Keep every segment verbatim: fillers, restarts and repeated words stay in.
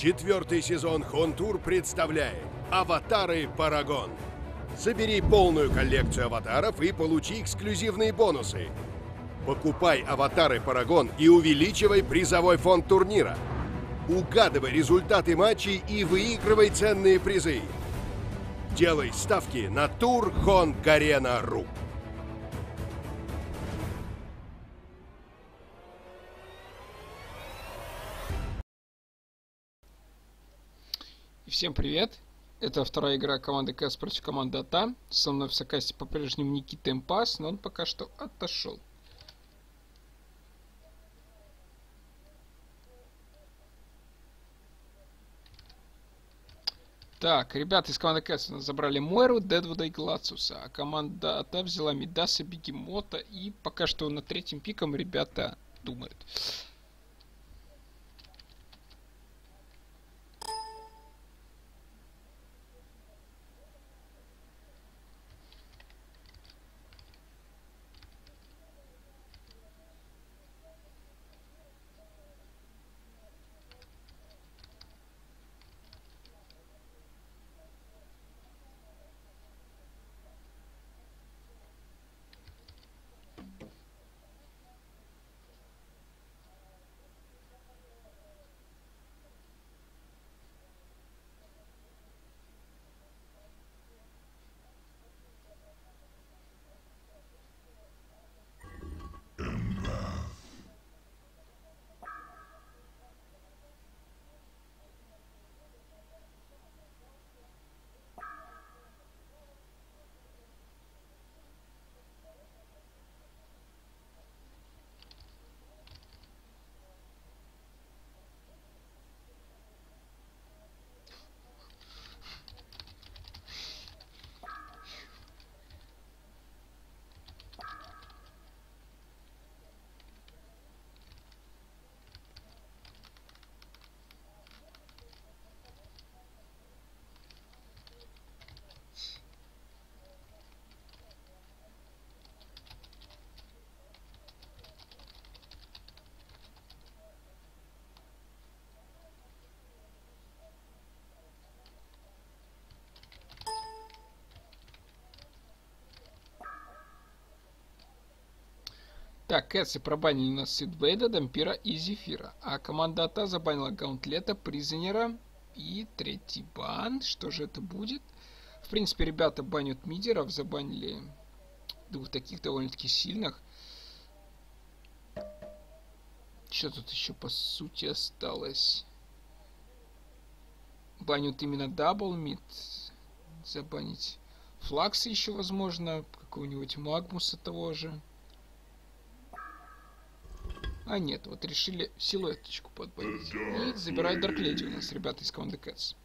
Четвертый сезон Хонтур представляет «Аватары Парагон». Собери полную коллекцию аватаров и получи эксклюзивные бонусы. Покупай аватары Парагон и увеличивай призовой фонд турнира. Угадывай результаты матчей и выигрывай ценные призы. Делай ставки на тур хон гарена точка ру. Всем привет! Это вторая игра команды КС против команды АТА. Со мной в сокасте по-прежнему Никита Эмпас, но он пока что отошел. Так, ребята из команды КС забрали Мойру, Дедвуда и Глациуса, а команда АТА взяла Мидаса, Бегемота, и пока что на третьем пиком ребята думают. Так, Кэтси пробанили у нас Сидвейда, Дампира и Зефира. А команда АТА забанила Гаунтлета, Призонера и третий бан. Что же это будет? В принципе, ребята банят мидеров, забанили двух таких довольно-таки сильных. Что тут еще по сути осталось? Банят именно дабл мид. Забанить Флакса еще возможно, какого-нибудь Магмуса того же. А нет, вот решили силуэточку подбавить. И забирают Дарк Леди у нас, ребята из команды Кэтс.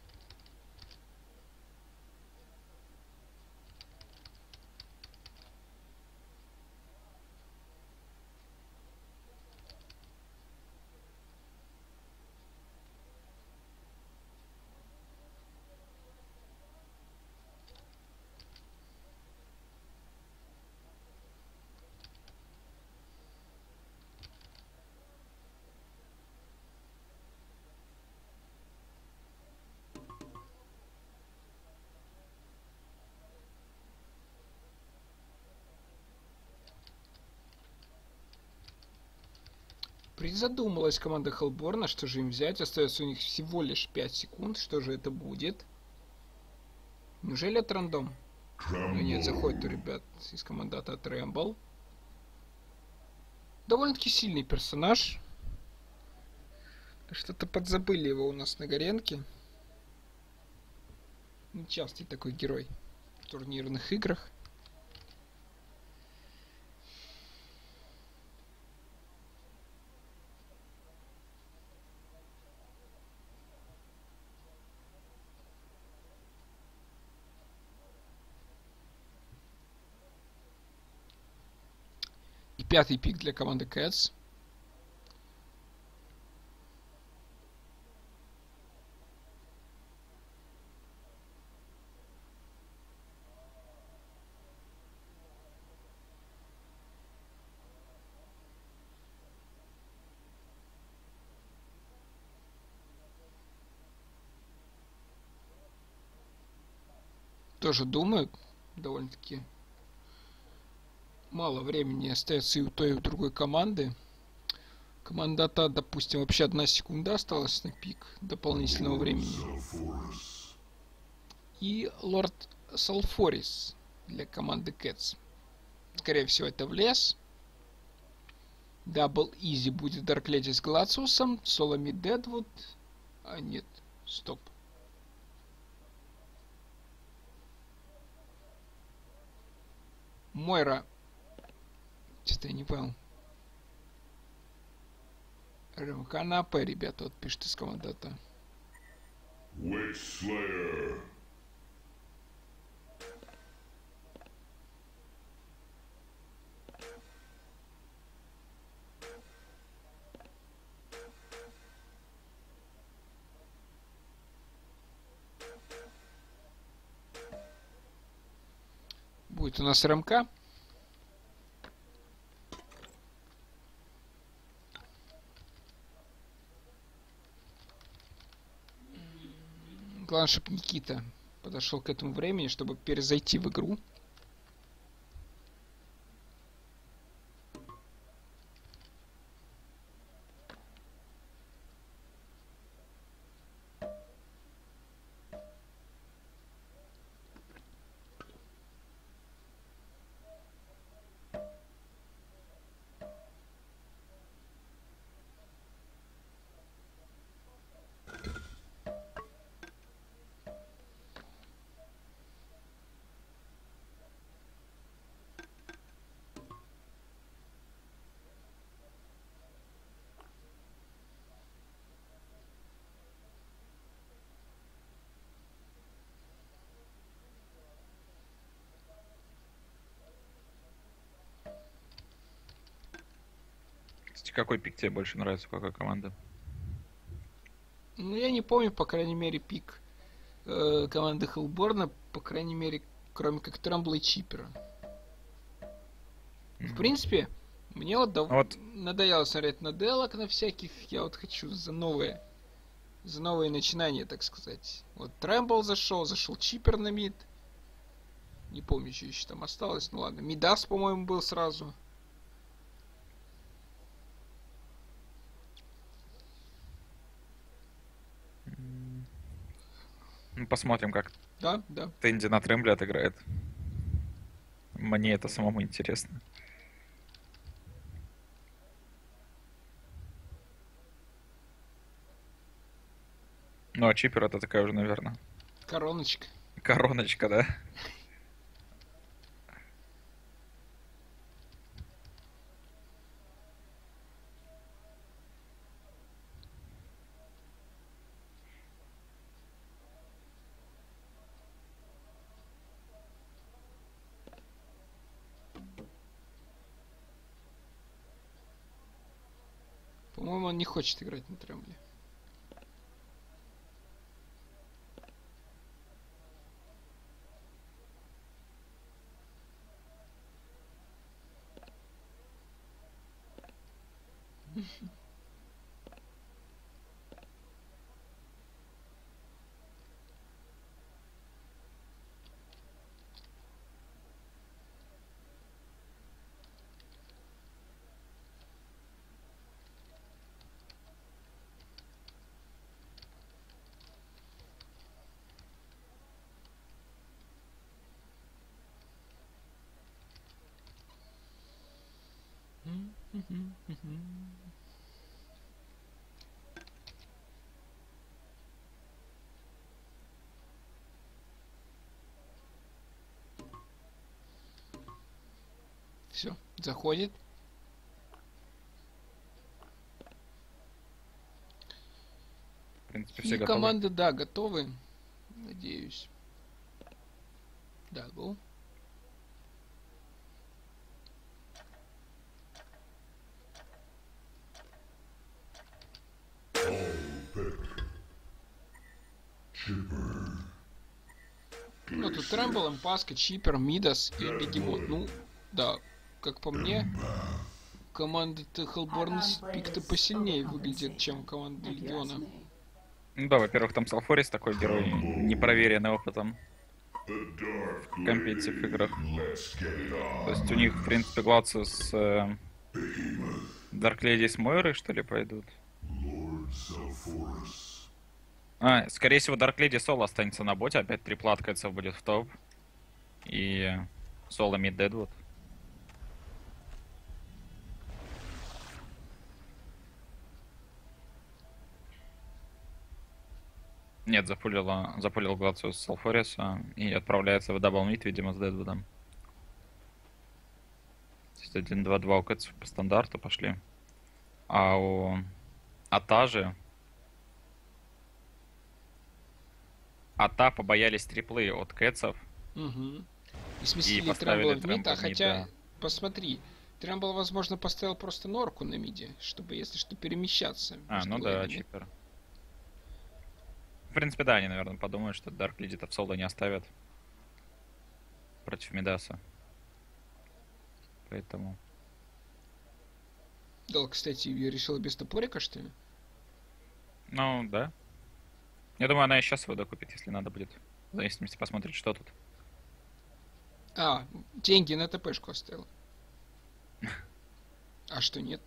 Призадумалась команда Хеллборна, что же им взять. Остается у них всего лишь пять секунд. Что же это будет? Неужели это рандом? Ну нет, заходит у ребят из команды АТА Трэмбл. Довольно-таки сильный персонаж. Что-то подзабыли его у нас на Горенке. Нечастый такой герой в турнирных играх. И пятый пик для команды Cats. тоже думают. Довольно-таки мало времени остается и у той, и у другой команды. Команда АТА, допустим, вообще одна секунда осталась на пик дополнительного времени. И Лорд Салфорис для команды Кэтс. Скорее всего, это в лес. Дабл Изи будет Даркледи с Глациусом. Соломи Дедвуд. А нет, стоп. Мойра. Что-то я не понял. РМК на АП, ребята, вот пишет из команды АТА. Будет у нас РМК. Главное, чтобы Никита подошел к этому времени, чтобы перезайти в игру. Какой пик тебе больше нравится, какая команда? Ну, я не помню, по крайней мере, пик э, команды Хеллборна, по крайней мере, кроме как Трамбла и Чипера. Mm-hmm. В принципе, мне вот, дав... вот надоело смотреть на делок на всяких. Я вот хочу за новые, за новые начинания, так сказать. Вот Трэмбл зашел, зашел Чипер на мид. Не помню, что еще там осталось. Ну ладно, Мидас, по-моему, был сразу. Ну, посмотрим, как да, да. Тенди на Трэмбле отыграет. Мне это самому интересно. Ну, а Чипер это такая уже, наверное. Короночка. Короночка, да. По-моему, он не хочет играть на Трэмбле. Все, заходит. В принципе, все И готовы. команды, да, готовы. Надеюсь. Да, был. Ну, тут Трэмбл, Эмпаска, Чипер, Мидас и Бегемот. Ну, да, как по мне, команда Хеллборн пик-то посильнее выглядит, чем команда Легиона. Ну да, во-первых, там Салфорис такой герой, непроверенный опытом. в компетитив играх. То есть у них, в принципе, Глациус, э, Dark Lady с Мойрой, что ли, пойдут? А, скорее всего, Dark Lady соло останется на боте, опять триплат кэцев будет в топ. И соло мид Дедвуд. Нет, запулила, запулил Глациус с Салфориса и отправляется в дабл мид, видимо, с Дедвудом. То есть один два два у кэтсов по стандарту пошли. А у Ата же... Ата побоялись триплы от кэтсов. Угу. И сместили Трэмбла в мид, а хотя, да. Посмотри, Трэмбл, возможно, поставил просто норку на миде, чтобы, если что, перемещаться. А, ну да, чипер. В принципе, да, они, наверное, подумают, что Dark Lady-то в соло не оставят против Мидаса. Поэтому... Да, кстати, я решила без топорика, что ли? Ну, да. Я думаю, она и сейчас его докупит, если надо будет. В зависимости посмотреть, что тут. А, деньги на ТПшку оставил. А что, нет?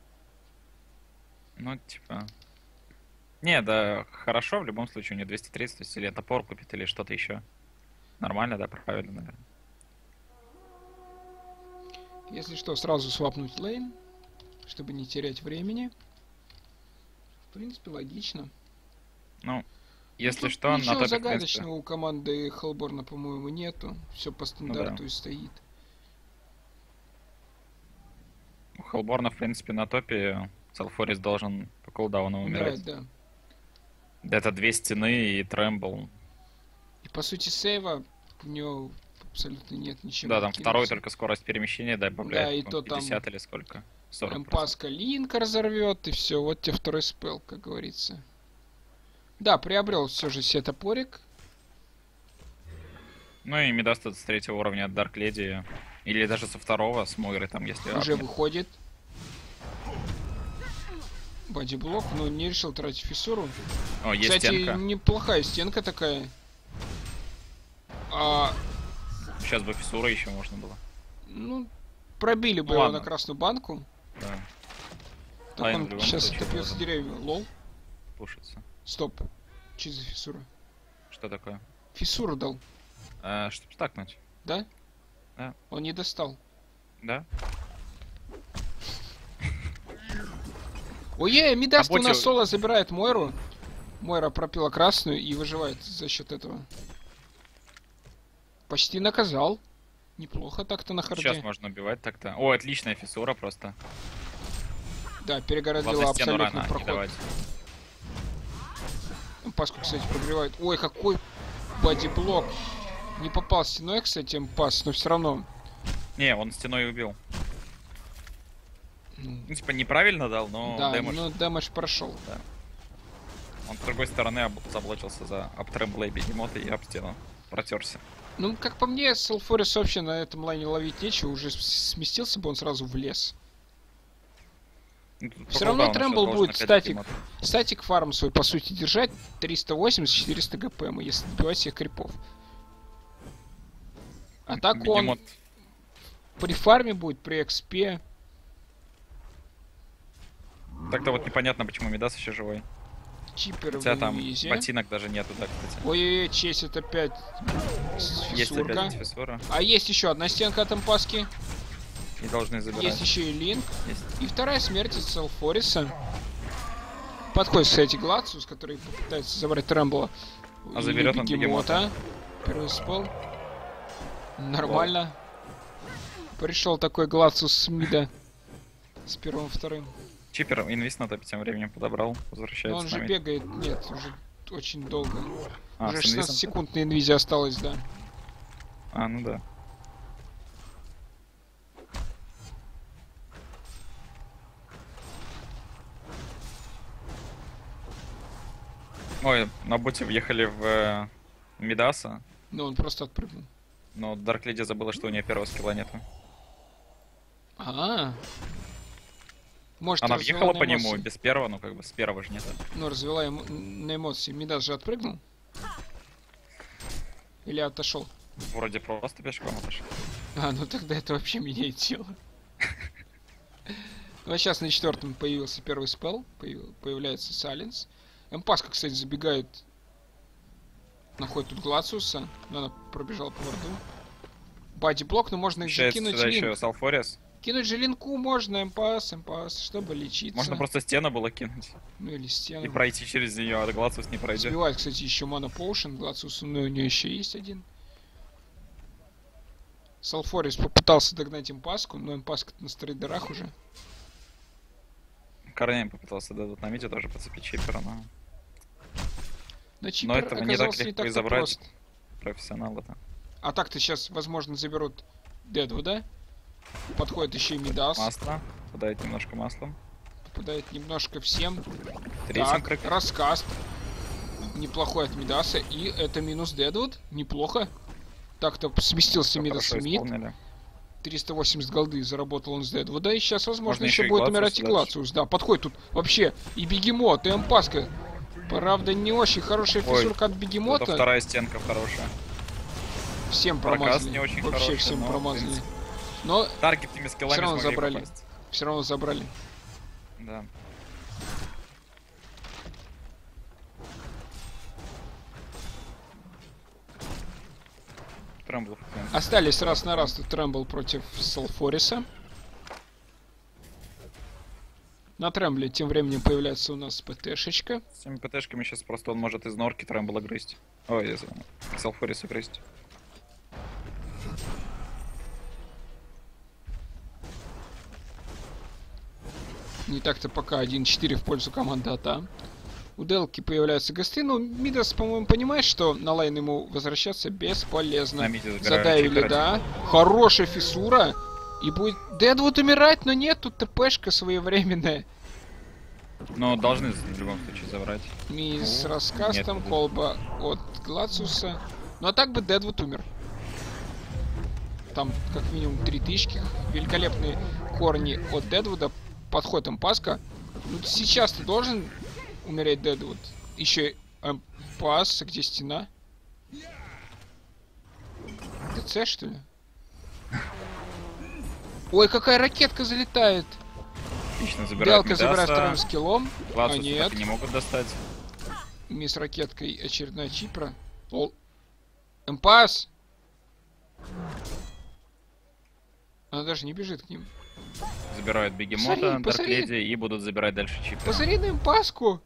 Ну, типа... Не, да, хорошо, в любом случае, у нее двести тридцать, то есть или топор купит, или что-то еще. Нормально, да, правильно, наверное. Если что, сразу свапнуть лейн, чтобы не терять времени. В принципе, логично. Ну, если ну, что, ничего на топе, загадочного принципе... у команды Хеллборна, по-моему, нету. Все по стандарту ну, да. и стоит. У Хеллборна, в принципе, на топе Салфорис должен по кулдауну умирать. Да, да. Это две стены и Трэмбл. И по сути сейва у него абсолютно нет ничего. Да, там второй только скорость перемещения добавляет. Да, и то пятьдесят там или сколько? сорок. Эмпаска линка разорвет, и все. Вот тебе второй спел, как говорится. Да, приобрел все же себе топорик. Ну и Мидас с третьего уровня от Dark Lady. Или даже со второго, с Мойры там, если... Уже апнет. Выходит. Бодиблок, ну не решил тратить фиссуру. О, есть Кстати, стенка. Неплохая стенка такая. А... Сейчас бы фиссура еще можно было. Ну, пробили бы ну, его ладно. На красную банку. Да. Так Лайн он сейчас отопьется деревья. Лол. Пушится. Стоп. Че за фиссура? Что такое? Фиссуру дал. А, чтобы стакнуть. Да? Да. Он не достал. Да? Ой, Мидаст у нас соло забирает Мойру. Мойра пропила красную и выживает за счет этого. Почти наказал. Неплохо так-то на харде. Сейчас можно убивать так-то. О, отличная фиссура просто. Да, перегородила абсолютно проход. Паску, кстати, прогревает. Ой, какой бодиблок. Не попал стеной, кстати, пас, но все равно. Не, он стеной убил. Ну, типа, неправильно дал, но да, дэмэдж... но дэмэдж прошел. Да. Он с другой стороны заблочился за аптрэмблей бегемота и об стену протерся. Ну, как по мне, Салфорис вообще на этом лайне ловить нечего, уже сместился бы он сразу в лес. Ну, все равно Трэмбл будет статик, статик фарм свой, по сути, держать триста восемьдесят - четыреста ГПМ, если добивать всех крипов. А так Бегемот. Он при фарме будет, при экспе. Так-то вот непонятно, почему Мидас еще живой. Чипер Хотя там ботинок даже нету, да, кстати. Ой-ой-ой, честь, это опять фиссурка. Есть опять фиссура. А есть еще одна стенка от эмпаски. И должны забирать. Есть еще и линк. Есть. И вторая смерть от Салфориса. Подходит, кстати, Глациус, который попытается забрать Трэмбла. А заберет он бегемота. Первый спел. Нормально. Wow. Пришел такой Глациус с мида. С первым, вторым. Чипер инвист на топе тем временем подобрал. Возвращается. Но он же бегает. Нет, уже очень долго. А, уже шестнадцать секунд на инвизе осталось, да. А, ну да. Ой, на боте въехали в э, Мидаса. Ну, он просто отпрыгнул. Но Dark Lady забыла, что у нее первого скилла нету. А-а-а. Может, она въехала по нему без первого, ну как бы с первого же нет. Ну, развела ему на эмоции. Мидас же отпрыгнул. Или отошел? Вроде просто пешком отошел. А, ну тогда это вообще меняет дело. Ну а сейчас на четвертом появился первый спел. Появляется Silence. Эмпаска, кстати, забегает. Находит тут Глациуса. Но она пробежала по варду. Бади-блок, но можно их Еще закинуть. сюда линк. еще Салфорис. Кинуть же линку можно, эмпас, эмпас, чтобы лечиться. Можно просто стену было кинуть. Ну или стену. И пройти через нее, а Глациус не пройдет. Сбивает, кстати, еще Mana Potion. Глациус, ну у нее еще есть один. Салфорис попытался догнать импаску, но импаска на стрейдерах уже. Корнеем попытался дадут на миде тоже подцепить чипера, но... Но чипер этого не так оказался не легко и так-то забрать. просто. Профессионалы-то. А так-то сейчас, возможно, заберут Дедвуда. Подходит еще и Мидас. Масло. Попадает немножко маслом. Попадает немножко всем. Третьим Так, раскаст. Неплохой от Мидаса. И это минус Дедвуд. Неплохо. Так-то сместился Всё Мидас хорошо в мид. исполнили. триста восемьдесят голды заработал он с Дедвуда. И сейчас, возможно, Можно еще еще и будет Глациус умирать и дальше. Глациус. Да, подходит тут вообще и Бегемот, и Эмпаска. Правда, не очень хорошая Ой, физурка от Бегемота. Это вторая стенка хорошая. Всем Проказ промазали. не очень Вообще хороший, всем но, в промазали. принципе, Но Таргетными скиллами Всё равно смогли забрали. попасть. все равно забрали. Да. Трэмбл. Остались раз на раз тут Трэмбл против Салфориса. На Трэмбле тем временем появляется у нас ПТшечка. С этими ПТшками сейчас просто он может из норки Трэмбла грызть. Ой, из Салфориса грызть. Не так-то пока один четыре в пользу команды АТА. У Делки появляются гасты, но Мидас, по-моему, понимает, что на лайн ему возвращаться бесполезно. На миде забирают Задавили, чипера. да. Хорошая фиссура. И будет Дедвуд умирать, но нет, тут ТПшка своевременная. Но должны в любом случае забрать. Ми с О, раскастом, нет. колба от Глациуса. Ну а так бы Дедвуд умер. Там как минимум три тысячи. Великолепные корни от Дедвуда. Подходит Эмпаска. Ну, сейчас ты должен умереть, Дедвуд. Еще Эмпас, где стена? ДЦ, что ли? Ой, какая ракетка залетает. Отлично забирают Белка забирает вторым Мидаса. скиллом. А Глациуса нет. так и не могут достать. Ми с ракеткой очередная чипра. Лол. Эмпас! Она даже не бежит к ним. Забирают Бегемота, Посмотри, посмотри. Даркледи и будут забирать дальше чипера. Посмотри на Эмпаску!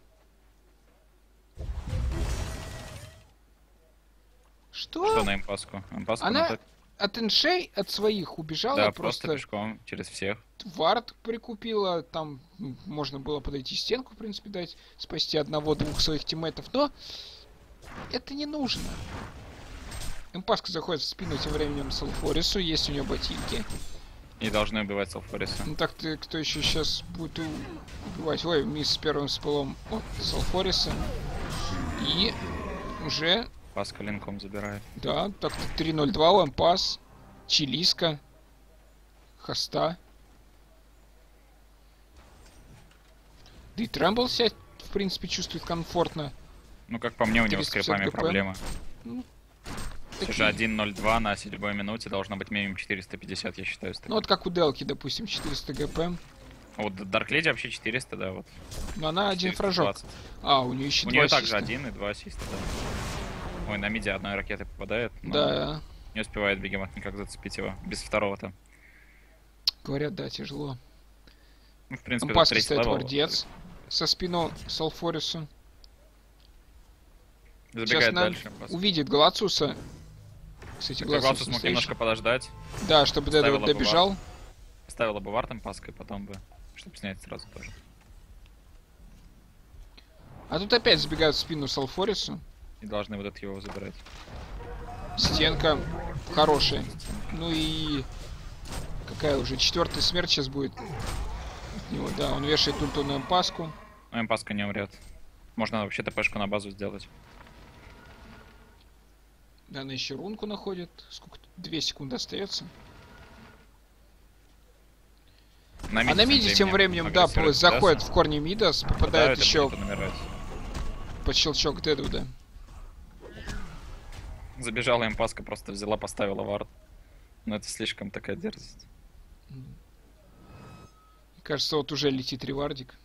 Что? Что на импаску? Импаску Она на так- от иншей, от своих убежала, Да, просто, просто пешком через всех. вард прикупила, там м, можно было подойти стенку, в принципе, дать, спасти одного-двух своих тиммейтов, но это не нужно. Эмпаска заходит в спину тем временем Салфорису, есть у нее ботинки. И должны убивать Салфориса. Ну так ты, кто еще сейчас будет у- убивать? Ой, мисс с первым спылом от Салфориса. И уже, Паска линком забирает. да, так-то три ноль два, лампас, чилиска, хоста. Да и Трэмбл себя, в принципе, чувствует комфортно. Ну, как по мне, у него с триста пятьдесят крипами ГП. проблемы. Такие. Все же один ноль два на седьмой минуте должно быть минимум четыреста пятьдесят, я считаю. Ну вот как у Делки, допустим, четыреста ГП. Вот Даркледи вообще четыреста, да, вот. Но она один четыреста фражок. двадцать. А, у нее еще У два нее также ассиста. один и два ассиста, да. Ой, на миде одной ракеты попадает, но Да, не успевает Бегемот никак зацепить его. Без второго-то. говорят, да, тяжело. Ну, в принципе, это Эмпаска третий стоит левел. вардец со спину Салфорису. Забегает Сейчас надо дальше. Эмпаска. увидит Глациуса. Кстати, Хотя Глациус Глациус мог настоящий. немножко подождать. Да, чтобы до этого Ставила бы добежал. Ставила бы вард Эмпаской, потом бы, чтобы снять сразу тоже. А тут опять забегают в спину Салфорису. И должны вот это его забирать. Стенка хорошая. Ну и какая уже четвертая смерть сейчас будет. От него, да, он вешает ульту на Эмпаску. Но Эмпаска не умрет. Можно вообще ТПшку на базу сделать. Да, она еще рунку находит. Сколько? Две секунды остается. На А на миде тем временем, да, агрессирует по- заходит Мидаса. в корни Мидас, Да, попадает это еще будет он умирать. под щелчок Дедвуда. Забежала импаска, просто взяла, поставила вард. Но это слишком такая дерзость. Мне кажется, вот уже летит ревардик.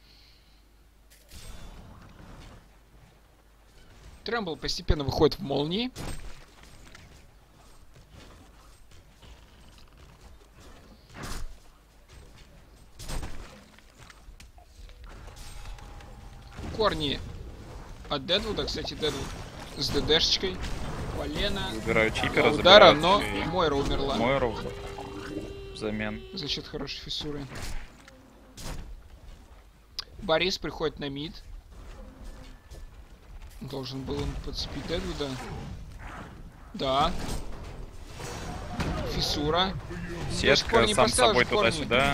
Трэмбл постепенно выходит в молнии. Корни от Дедвуда, кстати, Дедвуд с ДДшечкой. Полена. Выбираю чипера, Удара, но и... Мойра умерла. Мойру взамен. За счет хорошей фиссуры. Борис приходит на мид. Должен был он подцепить Дедвуда. Да. Фиссура. Сетка сам с собой туда-сюда.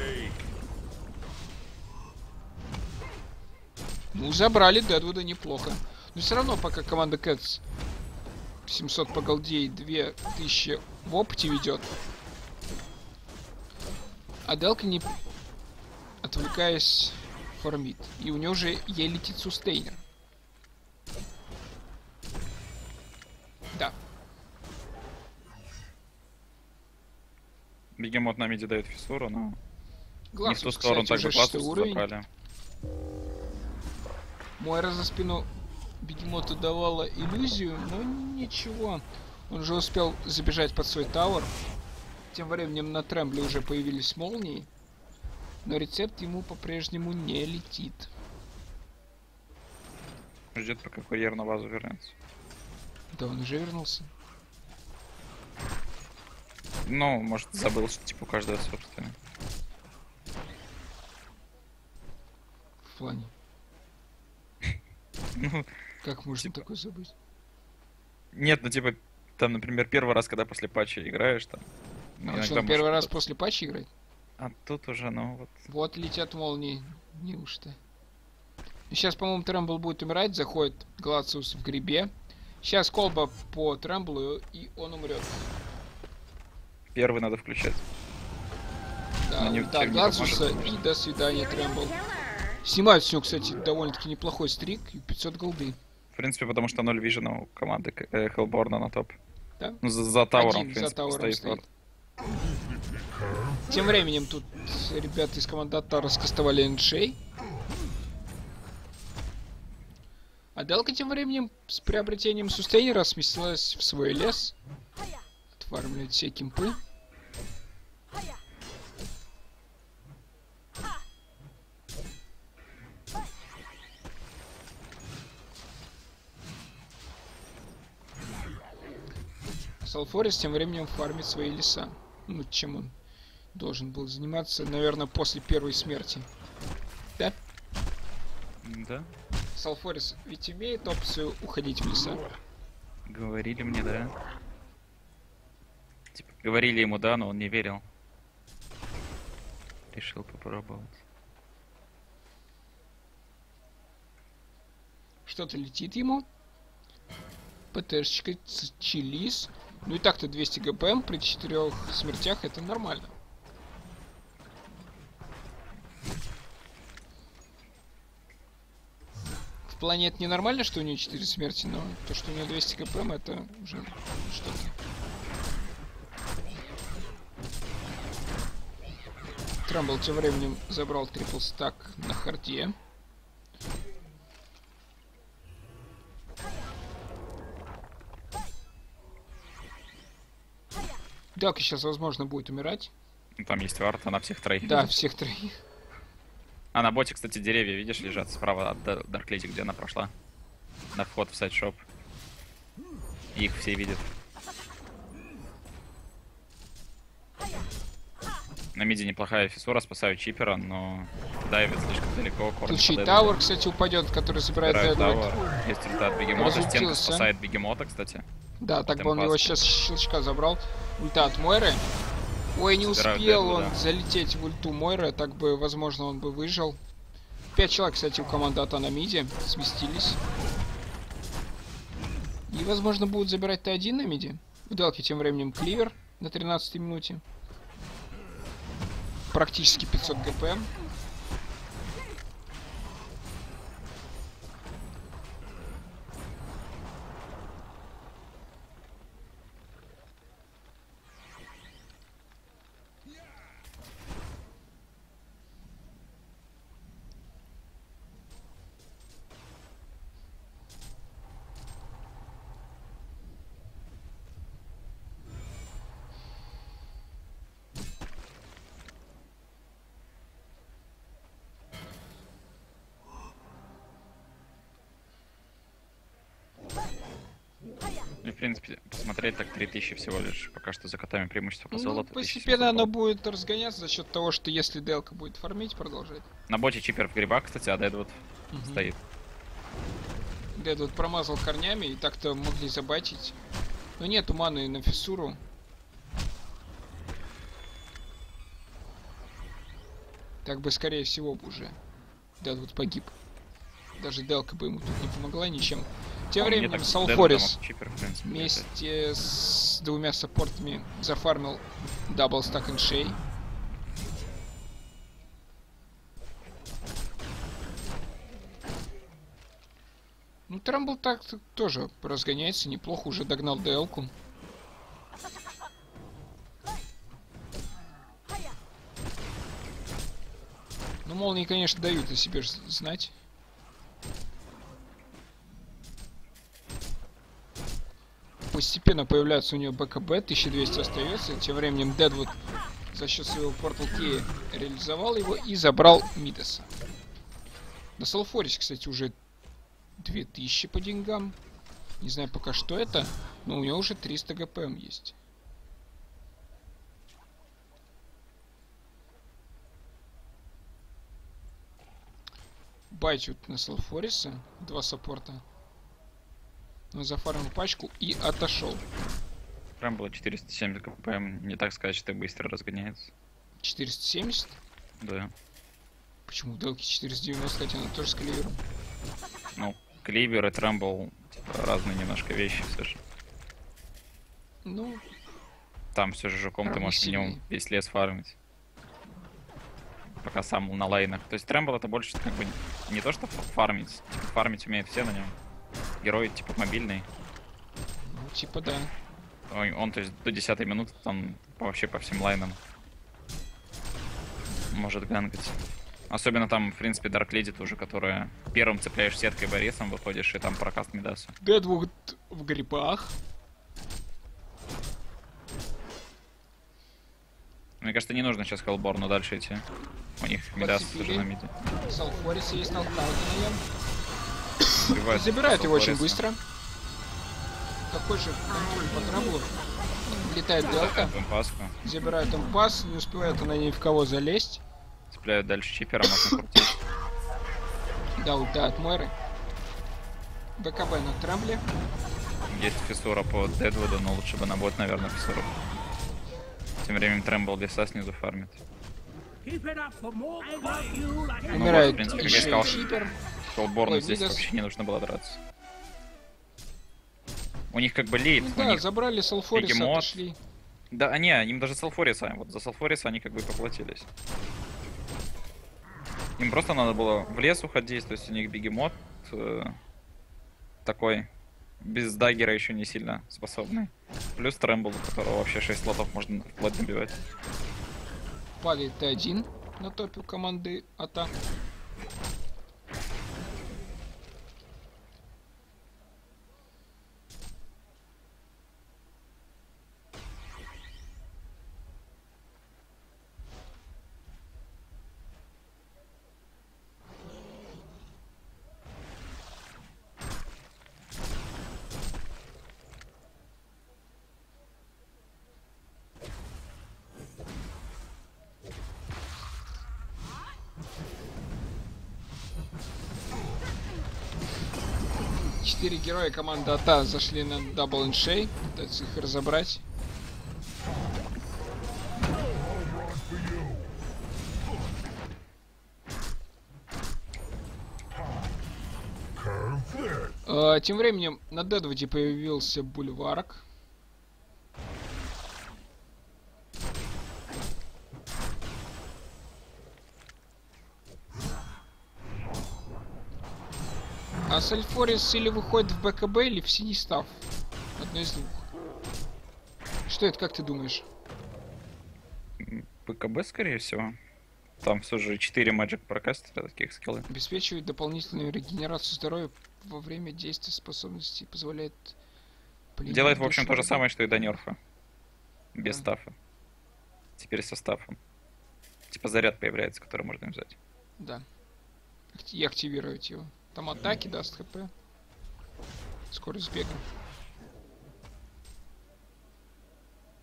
Ну, забрали Дедвуда неплохо. Но все равно, пока команда Кэтс семьсот по голде и две тысячи в опыте ведет. А Делка, не отвлекаясь, фармит. И у него уже ей летит сустейнер. Да. Бегемот на миде дает фиссуру, но Глаз, не в ту сторону, кстати, так бы уже классу шестой уровень. забрали. Мойра за спину Бегемоту давала иллюзию, но ничего. Он же успел забежать под свой тауэр. Тем временем на Трэмбле уже появились молнии. Но рецепт ему по-прежнему не летит. Ждет, пока курьер на базу вернется. Да, он уже вернулся. Ну, может, забыл, что типа у каждого собственно. В плане. Ну, Как можно типа... такое забыть? Нет, ну типа, там, например, первый раз, когда после патча играешь, там... А что, он первый раз после патча играет? А тут уже, ну вот... Вот летят молнии. Неужто? Сейчас, по-моему, Трэмбл будет умирать. Заходит Глациус в грибе. Сейчас колба по Трэмблу, и он умрет. Первый надо включать. Да, не, да, Глациуса, и до свидания, Трэмбл. Снимают с него, кстати, довольно-таки неплохой стрик и пятьсот голды. В принципе, потому что ноль вижена у команды э, Хеллборна на топ. Да? Ну, за, за тауром, Один в принципе, за тауром стоит. стоит. Вот. Тем временем тут ребята из команды Атара раскастовали эншей. А Делка тем временем с приобретением сустейнера сместилась в свой лес. Отфармливает все кемпы. Салфорис тем временем фармит свои леса. Ну, чем он должен был заниматься, наверное, после первой смерти. Да? Да? Салфорис ведь имеет опцию уходить в леса. Говорили мне, да. Типа, говорили ему, да, но он не верил. Решил попробовать. Что-то летит ему. ПТшечка, чилис. Ну и так-то двести ГПМ при четырех смертях это нормально. В плане это ненормально, что у нее четыре смерти, но то, что у нее двести ГПМ, это уже что-то. Трамбл тем временем забрал трипл стак на харде. Делка сейчас, возможно, будет умирать. Там есть варта на всех троих. Да, всех троих. А на боте, кстати, деревья, видишь, лежат справа от Даркледи, где она прошла. На вход в сайт-шоп. Их все видят. На миде неплохая фиссура, спасаю чипера, но дайвит слишком далеко. Ключи Тауэр, кстати, упадет, который собирает Дедвуд. Есть результат бегемота. Стенка спасает бегемота, кстати. Да, так бы он его сейчас щелчка забрал. Ульта от Мойры. Ой, не успел он залететь в ульту Мойры, так бы, возможно, он бы выжил. Пять человек, кстати, у команды Ата на миде сместились. И, возможно, будут забирать Т один на миде. У Делки тем временем кливер на тринадцатой минуте. Практически пятьсот ГПМ. принципе, посмотреть так три тысячи всего лишь. Пока что за котами преимущество по Ну, золоту. постепенно оно будет разгоняться за счет того, что если Делка будет фармить, продолжать. На боте чипер в грибах, кстати, а Дедвуд Угу. стоит. Дедвуд промазал корнями и так-то могли забайтить. Но нет маны на фиссуру. Так бы, скорее всего, бы уже Дедвуд погиб. Даже Делка бы ему тут не помогла ничем. Тем А мне временем так Салфорис Дедвуда мог чипер, в принципе, взять. вместе с двумя саппортами зафармил дабл стак and шей. Ну, Трамбл так тоже разгоняется, неплохо уже догнал ДЛ-ку. Ну, молнии, конечно, дают о себе знать. Постепенно появляется у нее БКБ, тысяча двести остается. Тем временем Дедвуд за счет своего Portal Key реализовал его и забрал Мидаса. На Салфорисе, кстати, уже две тысячи по деньгам. Не знаю пока что это, но у него уже триста ГПМ есть. Байтют на Салфориса, два саппорта. Он зафармил пачку и отошел. Прям было четыреста семьдесят КПМ, не так сказать, что быстро разгоняется. четыреста семьдесят? Да. Почему Делки четыреста девяносто, хотя она тоже с кливером? Ну, Кливер и Трэмбл типа, разные немножко вещи все же. Ну, Там все же жуком ты Равно можешь минимум сильнее. весь лес фармить. Пока сам на лайнах. То есть Трэмбл это больше как бы не то что фармить. Типа, фармить умеют все на нем. Герой типа мобильный. ну, типа да. Он, он, то есть до десятой минуты там вообще по всем лайнам может ганкать. Особенно там, в принципе, Dark Lady тоже, которая первым цепляешь сеткой Борисом, выходишь и там прокаст Мидаса. Дедвуд в грибах. Мне кажется, не нужно сейчас Хеллборну дальше идти. У них Мидас Подцепили. тоже на миде. Салфорис есть нокаут на нем. Убивает Забирает его очень Салфориса. быстро. Такой же контроль по траблу. Летает Делка. Импаску. Забирает импас. Не успевает она ни в кого залезть. Цепляют дальше чипера, можно крутить. Да, ульта от Мэры. БКБ на трамбле. Есть фиссура по Дедвуду, но лучше бы на бот, наверное, фиссуру. Тем временем Трэмбл леса снизу фармит. Умирает в принципе, как еще я сказал, и Чипер. Хеллборну Ой, здесь Мидас. вообще не нужно было драться. У них как бы лейт, Ну у да, них... забрали Салфориса, бегемот. отошли. Да, а не, им даже Салфориса, вот за Салфориса они как бы поплатились. Им просто надо было в лес уходить, то есть у них бегемот э, такой, без даггера еще не сильно способный. Плюс Трэмбл, у которого вообще шесть слотов можно вплоть набивать. Падает Т один на топе у команды Ата. Четыре героя команды Ата зашли на дабл энд шей. Пытаются их разобрать. А, тем временем на Дедвуде появился Бульварок. А Сальфорис или выходит в БКБ, или в синий став. Одно из двух. Что это, как ты думаешь? ПКБ, скорее всего. Там все же четыре Magic прокастера, таких скиллы. Обеспечивает дополнительную регенерацию здоровья во время действия способностей. Позволяет... пленять Делает, в общем, душу то же врага. самое, что и до нерфа. Без Да. стафа. Теперь со стафом. Типа заряд появляется, который можно взять. Да. Акти- И активировать его. Там атаки даст хп. Скорость бега.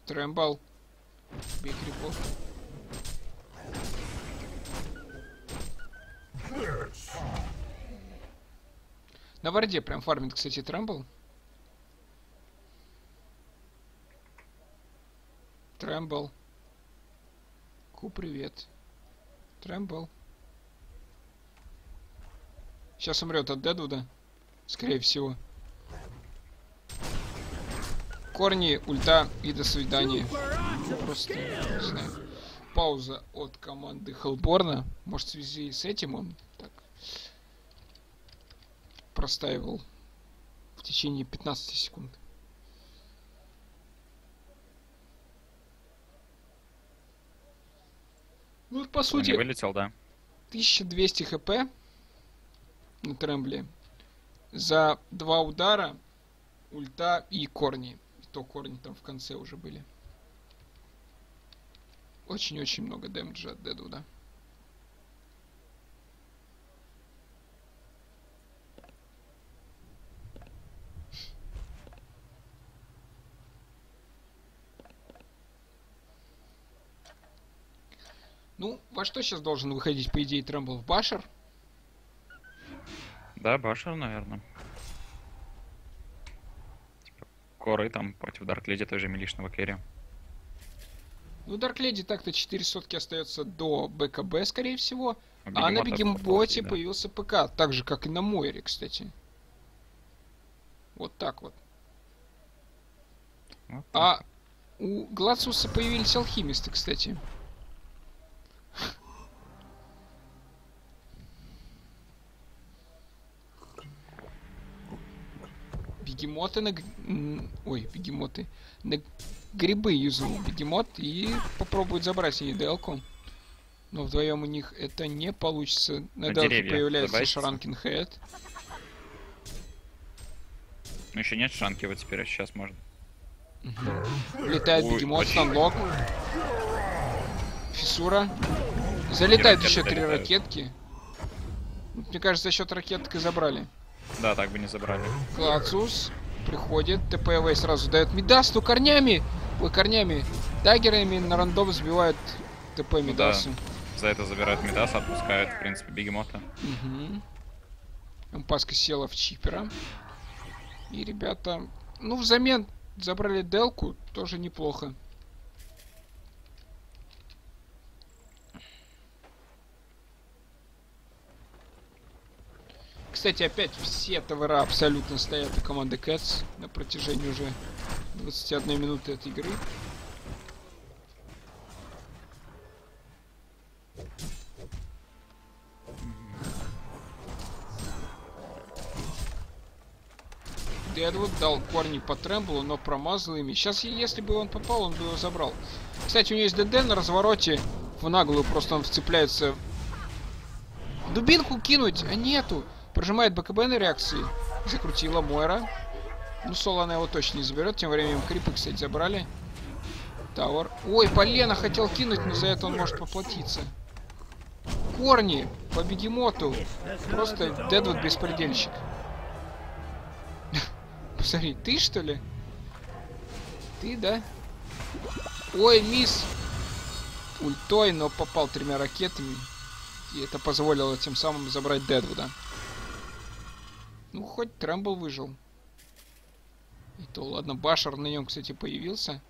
Трэмбл. Бей крипов. На варде прям фармит, кстати, Трэмбл. Трэмбл. Ку, привет. Трэмбл. Сейчас умрет от Дедвуда. Скорее всего. Корни, ульта и до свидания. Просто, не знаю. Пауза от команды Хеллборна. Может, в связи с этим он так простаивал в течение пятнадцати секунд. Ну, по сути, Не вылетел, да? тысяча двести хп на Трэмбле. За два удара, ульта и корни. И то корни там в конце уже были. Очень-очень много дэмэджа от Дедвуда. Ну, во что сейчас должен выходить, по идее, Трэмбл? В Башер? Да, Башер, наверное. Типа, коры там против Даркледи тоже милишного керри. Ну, Даркледи так-то четыре сотки остается до БКБ, скорее всего. У А на Бегемота Бегемоте да. появился ПК. Так же, как и на Мойре, кстати. Вот так вот. Вот А так. у Глациуса появились алхимисты, кстати. Бегемоты на... г- м, Ой, бегемоты. На грибы юзал бегемот и попробует забрать неделку. Но вдвоем у них это не получится. На На делке деревья появляется забайтится. Шаранкин Хэт. Ну еще нет шанки, вот теперь, а сейчас можно. Летает Ой, бегемот, очень. станлок. Фиссура. Залетают ракеты еще три долетают. ракетки. Мне кажется, за счет ракеток и забрали. Да, так бы не забрали. Глациус приходит, ТПВ сразу дает Мидасту корнями. Ой, корнями. Даггерами на рандом сбивают ТП Ну да. Мидасу. За это забирают Мидас, отпускают, в принципе, Бегемота. Угу. Ампаска села в чипера. И ребята, ну, взамен забрали Делку, тоже неплохо. Кстати, опять все ТВРа абсолютно стоят у команды Cats на протяжении уже двадцати одной минуты от игры. Дедвуд дал корни по Трэмблу, но промазал ими. Сейчас, если бы он попал, он бы его забрал. Кстати, у него есть ДД на развороте. В наглую просто он вцепляется. Дубинку кинуть, а нету. Прожимает БКБ на реакции. Закрутила Мойра. Ну, соло она его точно не заберет. Тем временем крипы, кстати, забрали. Тауэр. Ой, полено хотел кинуть, но за это он может поплатиться. Корни по бегемоту. Просто Дедвуд беспредельщик. Посмотри, ты что ли? Ты, да? Ой, мисс. Ультой, но попал тремя ракетами. И это позволило тем самым забрать Дедвуда. Ну, хоть Трэмбл выжил. И то, ладно, Башер на нем, кстати, появился.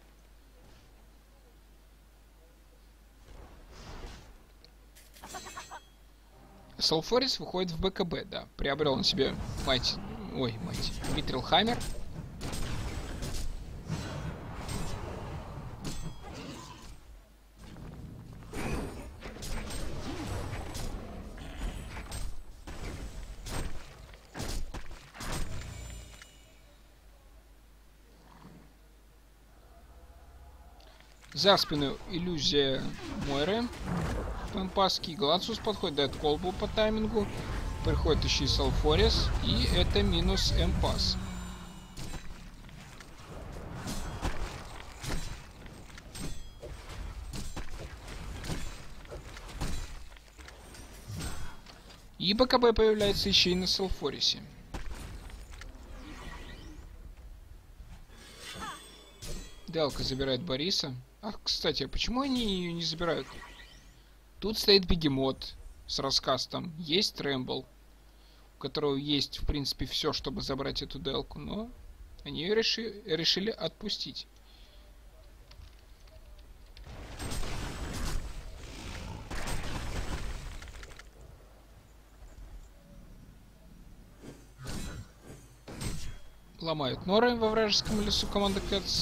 Салфорис выходит в БКБ, да. Приобрел он себе мать... Ой, мать. Митрил Хаммер. За спину иллюзия Мойры. Пэмпаский. Глациус подходит, дает колбу по таймингу. Приходит еще и Салфорис. И это минус Эмпас. И БКБ появляется еще и на Салфорисе. Делка забирает Бориса. А, кстати, а почему они ее не забирают? Тут стоит Бегемот с раскастом. Есть Трэмбл, у которого есть, в принципе, все, чтобы забрать эту Делку, но они ее реши... решили отпустить. Ломают норы во вражеском лесу команда Cats.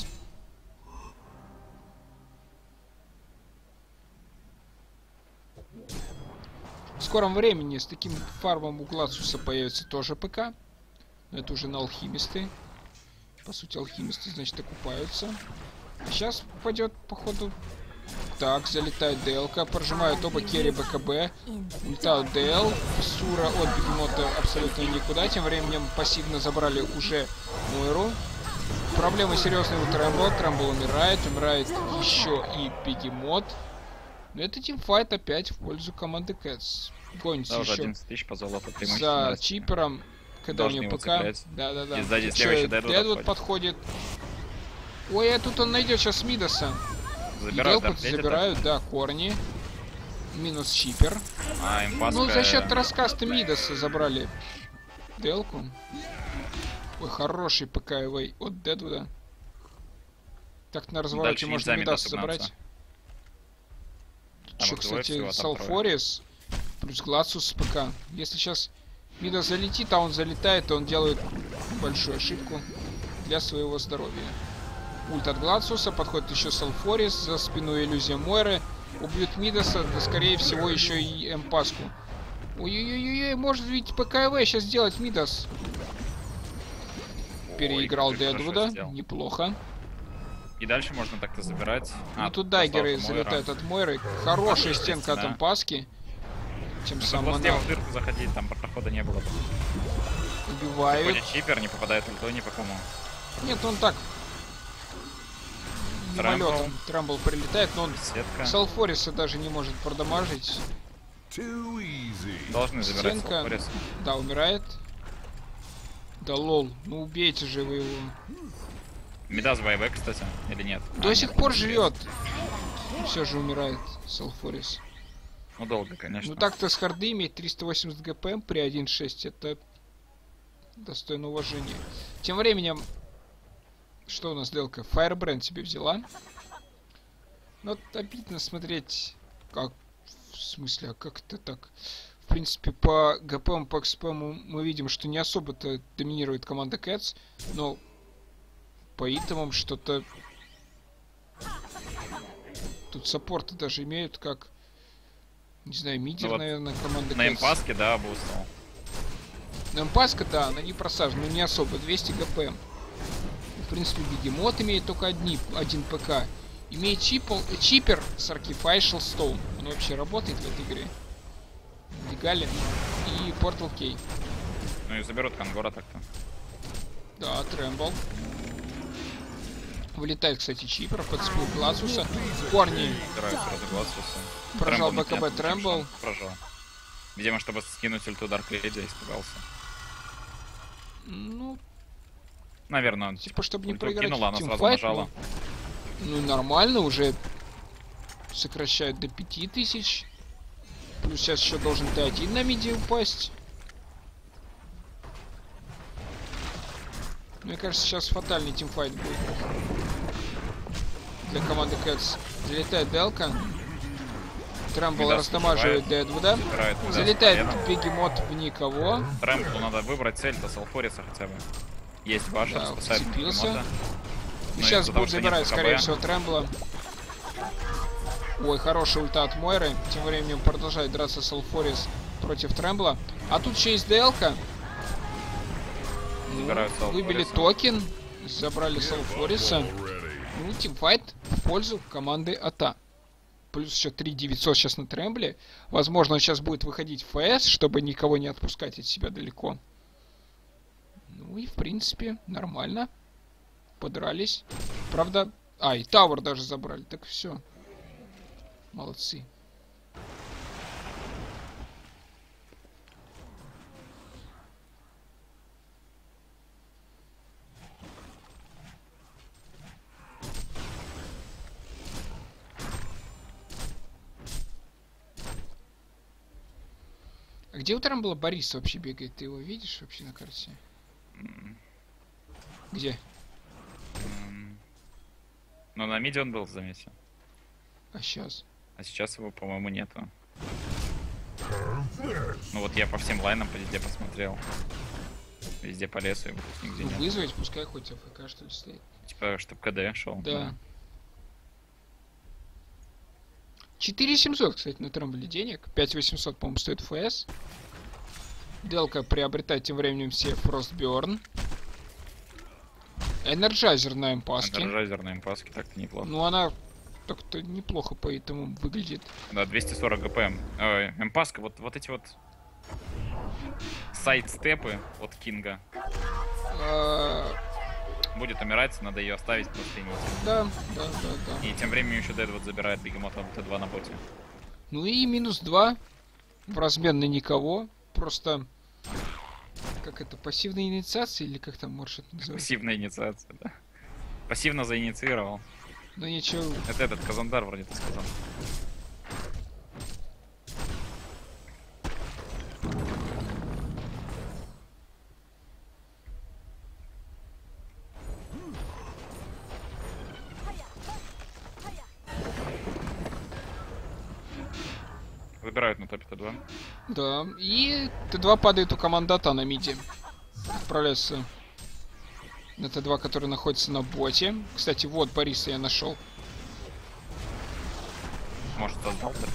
В скором времени с таким фармом у Глацуса появится тоже ПК. Но это уже на алхимисты. По сути, алхимисты, значит, окупаются. А сейчас пойдет, походу... Так, залетает ДЛК, прожимают оба керри БКБ. Улетают ДЛ. Сура от Бегемота абсолютно никуда. Тем временем пассивно забрали уже Мойру. Проблемы серьезные у Трэмбла. Трэмбл умирает. Умирает еще и Бегемот. Но это тимфайт опять в пользу команды Cats. Гонится Да, уже еще одиннадцать тысяч по золоту. за чипером. Когда у него ПК. Да-да-да. И сзади слева еще Дэдвуд Дэдвуд подходит. Ой, а тут он найдет сейчас Мидаса. Забирают, да, забирают, да, корни. Минус чипер. А, импаска... Ну, за счет раскаста Мидаса забрали Делку. Ой, хороший ПК эвэй от Дэдвуда. Так, на развороте Дальше можно Мидаса забрать. Еще, кстати, Салфорис плюс Глацус с ПК. Если сейчас Мидас залетит, а он залетает, то он делает большую ошибку для своего здоровья. Ульт от Глацуса, подходит еще Салфорис, за спиной иллюзия Мойры. Убьют Мидаса, да скорее всего еще и Эмпаску. Ой-ой-ой, может ведь ПКВ сейчас сделать Мидас. Переиграл Дэдвуда, неплохо. И дальше можно так-то забирать. И А, тут дайгеры залетают от Мойры. Хорошая стенка от Эмпаски. Тем самым она... в дырку заходить, там прохода не было. Убивают. Заходит чипер, не попадает ультой ни по кому. Нет, он так... Мимолетом Трэмбл прилетает, но он Салфориса даже не может продамажить. Должны забирать Стенка, Салфорис. да, умирает. Да лол, ну убейте же вы его. Мидас байбек, кстати, или нет? До а, сих нет, пор нет. живет. Все же умирает Салфорис. Ну долго, конечно. Ну так-то с харды иметь триста восемьдесят ГПМ при один шесть это достойно уважения. Тем временем, что у нас Делка? Firebrand себе взяла. Ну вот обидно смотреть, как... В смысле, а как это так? В принципе, по ГПМ, по экспэму мы видим, что не особо-то доминирует команда Cats, но по итемам что-то... Тут саппорты даже имеют, как... Не знаю, мидер, ну вот наверное, команда Cats. На импаске, да, бустал. На импаска, да, она не просажена, но не особо, двести ГПМ. В принципе, Бегемот имеет только одни, один ПК. Имеет чипл, чипер с Artificial Stone. Он вообще работает в этой игре. Легален. И Portal Key. Ну и заберут Конгора так-то. Да, Трэмбл. Вылетает, кстати, чипер, подспил Глацуса. Корни. Прожал БКБ Трэмбл. Прожал. Видимо, чтобы скинуть ульту Дарк Леди, испугался. Ну... Наверное, он типа, чтобы не ульту проиграть кинула, она сразу тимфайт, нажала. Ну, ну нормально, уже сокращают до пяти тысяч. Плюс сейчас еще должен Т один на миди упасть. Мне кажется, сейчас фатальный тимфайт будет для команды Cats. Залетает Делка. Трэмбл растамаживает Дэдвуда. Залетает Бегемот в никого. Трэмблу надо выбрать цель-то Салфориса хотя бы. Есть баша, да, спасает Бегемота. И сейчас будет забирать, скорее всего, Трэмбла. Ой, хороший ульта от Мойры. Тем временем продолжает драться Салфорис против Трэмбла. А тут еще есть ДЛ-ка. Ну, выбили токен. Забрали Салфориса. Ну, тимфайт в пользу команды АТА. Плюс еще три девятьсот сейчас на Трэмбле. Возможно, он сейчас будет выходить в ФС, чтобы никого не отпускать от себя далеко. Ну и, в принципе, нормально. Подрались. Правда... А, и Тауэр даже забрали. Так все. Молодцы. А где у Трамбла Борис вообще бегает? Ты его видишь вообще на карте? М, Где? м. Ну, на миде он был, заметил. А сейчас? А сейчас его, по-моему, нету. Ну вот я по всем лайнам везде посмотрел. Везде по лесу его тут нигде Ну, нет. вызвать, пускай хоть АФК что ли стоит. Типа, чтоб КД шел. Да. четыре семьсот, кстати, на Трамбле денег. пять восемьсот, по-моему, стоит ФС. Делка приобретает тем временем себе Frostburn. Энерджайзер на эмпаске. Энерджайзер на импаске так-то неплохо. Ну, она так-то неплохо по этому выглядит. Да, двести сорок ГПМ. Ой, эмпаска, вот, вот эти вот сайд-степы от Кинга. А, Будет умирать, надо ее оставить после нити. да, да, да, да. И тем временем еще Дэдвуд забирает бегемота Т два на боте. Ну и минус два. В размен на никого. Просто... Как это, пассивная инициация или как там может это называется? Пассивная инициация, да. Пассивно заинициировал. Ну ничего. Это этот Казандар вроде ты сказал. Выбирают на топе Т два. Да. И Т два падает у командата на миде. Отправляется на Т два, который находится на боте. Кстати, вот Бориса я нашел. Может, создал так?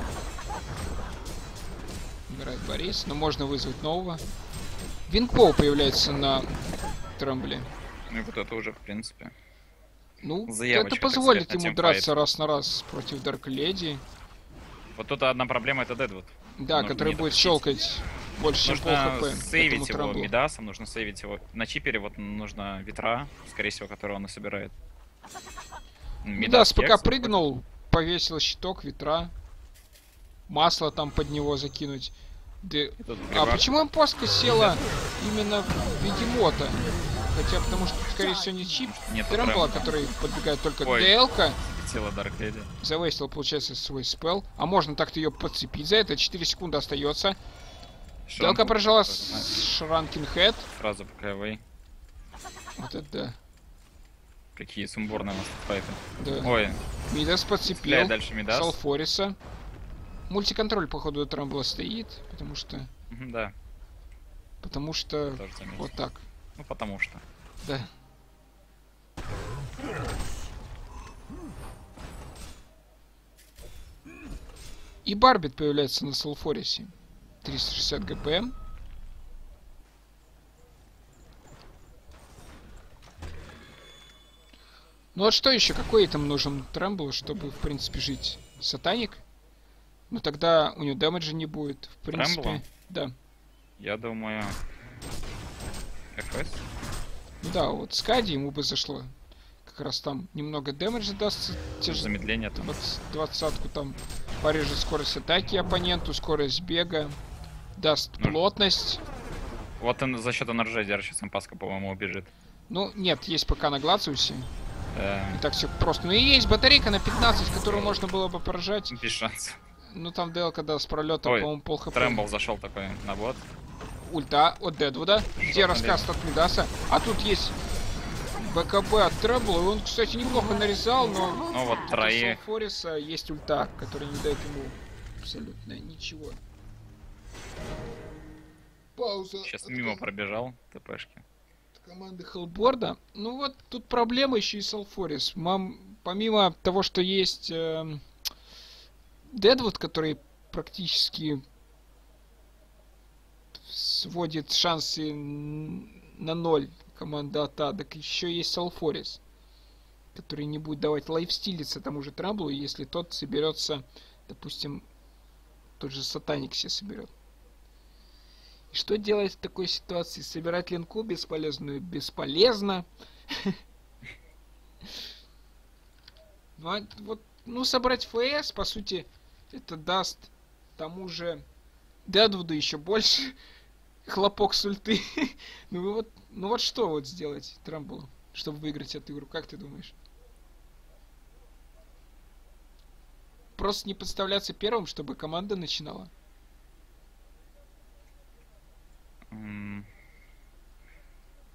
Играет Борис, но можно вызвать нового. Винквоу появляется на Трамбле. Ну и вот это уже, в принципе. Ну, Заявочка, это так позволит сказать, на ему тимфайт. драться раз на раз против Дарк Леди. Вот тут одна проблема — это Дэдвуд. Да, Нужно который не будет допустить. щелкать больше, чем пол Нужно хп. сейвить этому его Трамблу. мидасом, нужно сейвить его. На чипере вот нужно ветра, скорее всего, которые он и собирает. Мидас пока кекс, прыгнул, повесил щиток, ветра. Масло там под него закинуть. Да- и тут А грибак. почему импостка села именно в бегемота? Хотя потому что, скорее всего, не чип Нет Трамбла, который подбегает только Ой. ДЛ-ка. Тело Дарк Леди. Завестил, получается, свой спел. А можно так-то ее подцепить. За это четыре секунды остается. ДЛ-ка прожала с Шранкин Хэт. Сразу по КВ. Вот это да. Какие сумбурные у нас тут файты. Да. Ой, Мидас стреляй подцепил. дальше Мидас. Салфориса. Мультиконтроль, походу, у Трамбла стоит. Потому что... Мгм, да, Потому что... тоже заметил. Вот так. Ну потому что. Да. И Барбит появляется на Салфорисе. триста шестьдесят ГПМ. Ну вот что еще? Какой там нужен Трэмбл, чтобы, в принципе, жить? Сатаник? Ну тогда у него дэмэджа не будет. В принципе, Трэмбла? да. Я думаю... эф эс? Ну да, вот Скади ему бы зашло. Как раз там немного дэмэджа дастся. Те же Замедление там. двадцать- двадцатку там порежет скорость атаки оппоненту, скорость бега. Даст Ну, плотность. Вот он за счет энерджайзера сейчас импаска, по-моему, убежит. Ну, нет, есть пока на Глациусе. Да, Не так все просто. Ну и есть батарейка на пятнадцать, которую можно было бы поражать. без шансов. Ну там ДЛ, когда с пролета, Ой, по-моему, пол хп. Трэмбл зашел такой на бот. Ульта от Дедвуда. Где там рассказ от Мидаса. А тут есть БКБ от Трэмбла. И он, кстати, неплохо нарезал, но... Ну вот у троих. Салфориса есть ульта, которая не дает ему абсолютно ничего. Пауза. Сейчас от мимо ком- пробежал ТПшки. от команды Хеллборда. Ну вот тут проблема еще и Салфорис. Мам, помимо того, что есть эм, Дедвуд, который практически сводит шансы н- на ноль команды АТА, так еще есть Салфорис, который не будет давать лайфстилиться тому же Трамблу, если тот соберется, допустим, тот же Сатаник себе соберет. И что делать в такой ситуации? Собирать линку бесполезную? Бесполезно. Ну, а вот, ну, собрать ФС, по сути, это даст тому же Дедвуду еще больше хлопок с ульты. Ну вот, ну вот что вот сделать Трамблу, чтобы выиграть эту игру? Как ты думаешь? Просто не подставляться первым, чтобы команда начинала?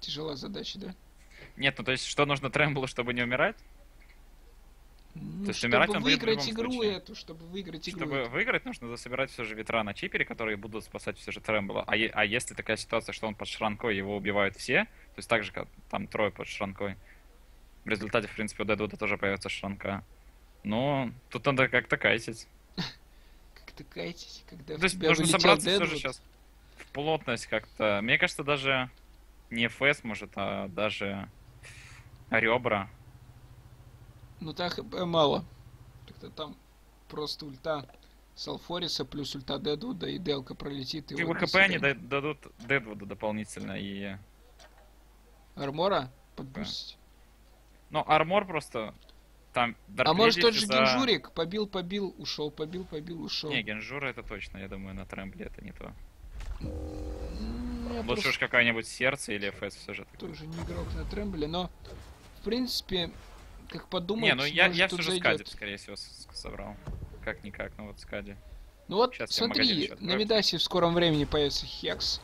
тяжела задача, да? Нет, ну то есть, что нужно Трэмблу, чтобы не умирать? Ну, То есть чтобы умирать он будет в выиграть любом игру случае. эту, чтобы выиграть игру. Чтобы эту. выиграть, нужно собирать все же ветра на чипере, которые будут спасать все же Трэмбла. А, е- а если такая ситуация, что он под шранкой, его убивают все, то есть так же, как там трое под шранкой, в результате, в принципе, у Дэдвуда тоже появится шранка. Ну, тут надо как-то кайтить. Как-то кайтить, когда в То есть тебя нужно вылетел собраться все же Дэдвуд. сейчас в плотность как-то. Мне кажется, даже не эф эс может, а даже ребра. Ну так хп мало. Так-то там просто ульта Салфориса плюс ульта Дэдвуда и Делка пролетит. И Как вот бы до хп они свидания. да- дадут Дэдвуду дополнительно и... Армора подбустить. Ну, армор просто... Там А может тот Dark Lady же за- Генжурик побил, побил, ушел, побил, побил, ушел. Не, Генжура это точно, я думаю, на Трэмбле это не то. М, я Лучше просто уж какая-нибудь сердце или эф эс все же. такое. тоже не игрок на Трэмбле, но в принципе, как подумать, Не, ну я, может, я тут все же зайдет. Скади, скорее всего, с- с- собрал. Как-никак, ну вот Скади. Ну вот, Сейчас я магазин смотри, еще на открою. Мидасе в скором времени появится Хекс.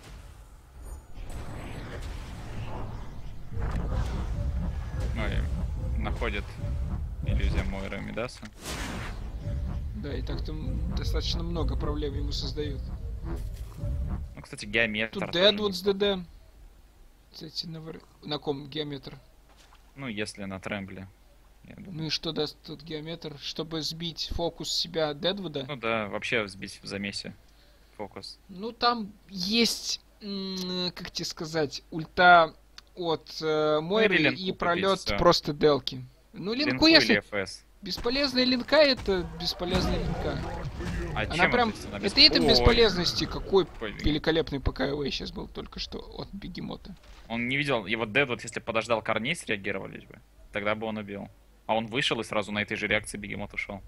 Ну и находит иллюзия Мойра Мидаса. Да, и так там достаточно много проблем ему создают. Ну, кстати, геометр. Тут тоже Дэдвуд с неплохо. ДД. Кстати, на, вр- на ком геометр? Ну, если на Трэмбле. Я думаю. Ну и что даст тут геометр? Чтобы сбить фокус себя Дэдвуда? Ну да, вообще взбить в замесе фокус. Ну там есть, м, как тебе сказать, ульта от э, Мойры линку и купить, пролет всё. просто Делки. Ну линку, Линку если... или эф эс. Бесполезная линка это бесполезная линка. А Она чем прям... отличается? Она Это бесп- этом Ой, бесполезности, какой какой бег- великолепный ПКВ сейчас был только что от Бегемота. Он не видел, его Дед, вот если подождал корней, среагировались бы, тогда бы он убил. А он вышел и сразу на этой же реакции бегемот ушел.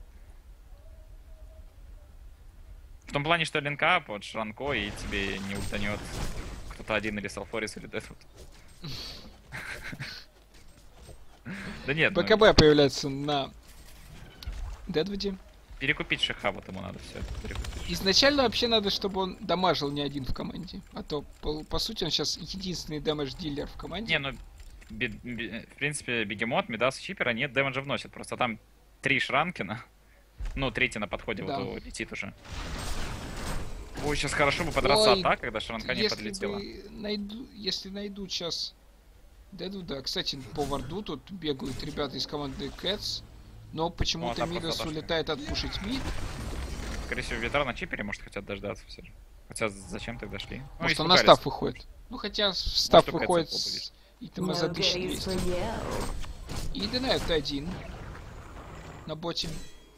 В том плане, что линка под шранко и тебе не ультанет кто-то один или Салфорис, или Дедвуд. Да нет, ну, БКБ появляется на Дэдвуде. перекупить Шиха, вот ему надо все перекупить. Изначально вообще надо, чтобы он дамажил не один в команде. А то, по, по сути, он сейчас единственный дэмэдж-дилер в команде. Не, ну, би- би- в принципе, бегемот, Мидас, Чипера нет, дэмэджа вносит. Просто там три шранкина. Ну, третий на подходе Да. вот летит уже. Ой, сейчас хорошо бы подраться Ой, а так, когда шранка не если подлетела. бы найду, если найду сейчас Дэдвуда, кстати, по варду тут бегают ребята из команды Cats, но почему-то Ну, а там Мидас просто отошли. улетает отпушить мид. Скорее всего, ветра на Чипере, может, хотят дождаться все же. Хотя зачем тогда шли? Ну, Может, он на испугались. став выходит. Ну, хотя в став Может, у выходит Cats с это итема за No тысячу gaze двести. for you. И Дэнайт один на боте.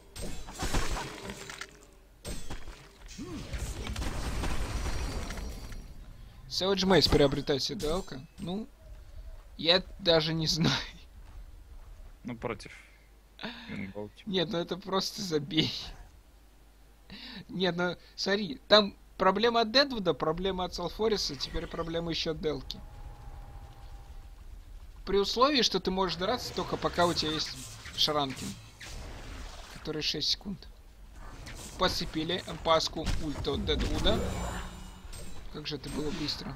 Savage Maze приобретать себе ДЛка? Ну, я даже не знаю. Ну, против. Вингбол, типа. Нет, ну это просто забей. Нет, ну смотри, там проблема от Дэдвуда, проблема от Салфориса, теперь проблема еще от Делки. При условии, что ты можешь драться только пока у тебя есть Шаранкин, который шесть секунд. Подцепили паску ульту от Дэдвуда. Как же это было быстро.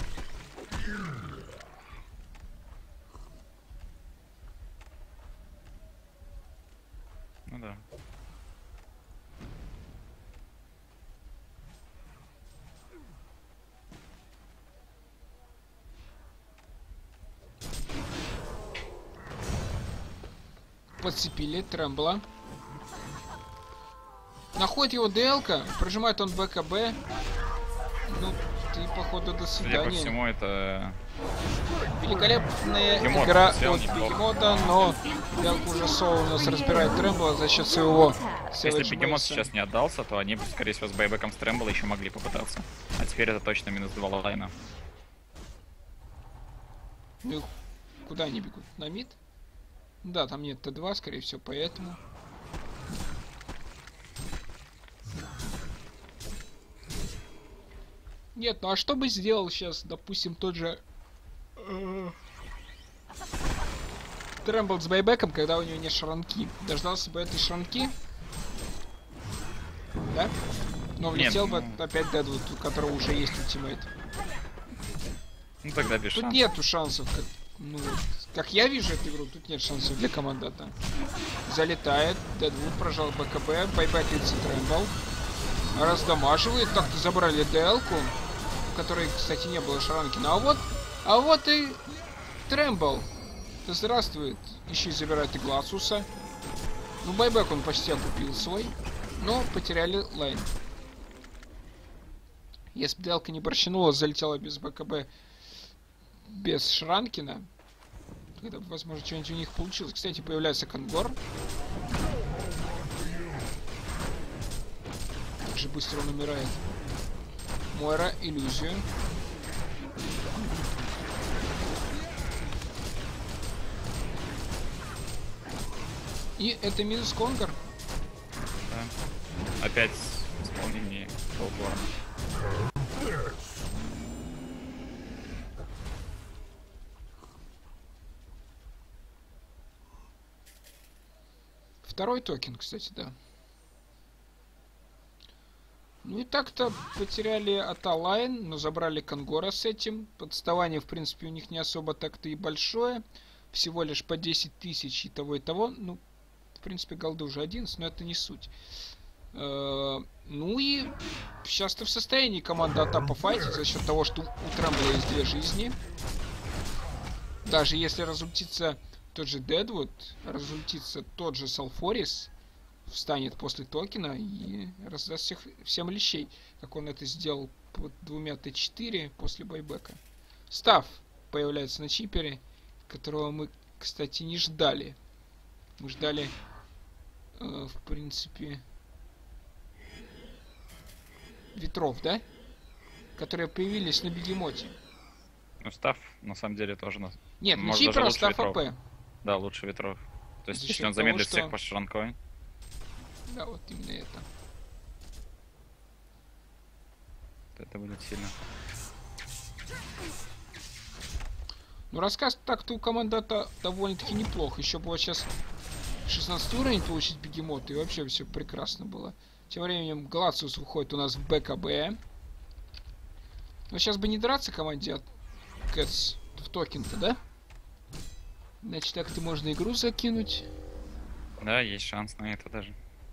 Ну да. Подцепили Трэмбла. Находит его ДЛка, прожимает он БКБ. Ну, ты, походу, до Судя по свидания. всему, это... Великолепная Бегемот игра сделал от неплохо. Бегемота, но Делка уже соло у нас разбирает Трэмбла за счет своего Если Savage бегемот Maze. сейчас не отдался, то они, бы, скорее всего, с байбеком с Трэмбла еще могли попытаться. А теперь это точно минус два лайна. Ну, куда они бегут? На мид? Да, там нет Т два, скорее всего, поэтому. Нет, ну а что бы сделал сейчас, допустим, тот же э, Трэмбл с байбеком, когда у него нет шранки? Дождался бы этой шранки? Да? Но Нет, влетел бы ну- опять Дэдвуд, у которого уже есть ультимейт. Ну тогда без Тут шансов. нету шансов, как, ну, как я вижу эту игру, тут нет шансов для командата. Залетает, Дэдвуд прожал БКБ, байбекается Трэмбл. Раздамаживает, так-то забрали ДЛ-ку, в которой, кстати, не было Шранкина. А вот, а вот и Трэмбл. Здравствует. Еще и забирает и Гласуса. Ну, байбек он почти окупил свой, но потеряли лайн. Если бы ДЛ-ка не борщанула, залетела без БКБ, без Шранкина, тогда бы, возможно, что-нибудь у них получилось. Кстати, появляется Конгор. Как же быстро он умирает. Мойра, иллюзию. И это минус Конгор. Да. Опять исполнение Голдворна. Второй токен, кстати, да. Ну и так-то потеряли Аталайн, но забрали Конгора с этим. Подставание, в принципе, у них не особо так-то и большое. Всего лишь по десять тысяч и того, и того. Ну, в принципе, голды уже одиннадцать, но это не суть. Э-э- ну и сейчас-то в состоянии команда Ата пофайтить за счет того, что у Трэмбла есть две жизни. Даже если разультится тот же Дэдвуд, разультится тот же Салфорис, встанет после токена и раздаст всех, всем лещей, как он это сделал под двумя Т четыре после байбека. Став появляется на чипере, которого мы, кстати, не ждали. Мы ждали, э, в принципе, ветров, да? Которые появились на бегемоте. Ну, Став, на самом деле, тоже нас. Нет, на Может, чипера даже лучше Став АП. Да, лучше ветров. То есть, За если счет он замедлит того, всех что- по шранковой, Да, вот именно это. то это будет сильно. Ну, рассказ так-то у командата довольно-таки неплохо. Еще бы вот сейчас шестнадцатый уровень получить бегемот, и вообще все прекрасно было. Тем временем Глациус выходит у нас в БКБ. Но сейчас бы не драться команде от Кэтс в токен-то, да? Значит, так-то можно игру закинуть. Да, есть шанс на это даже.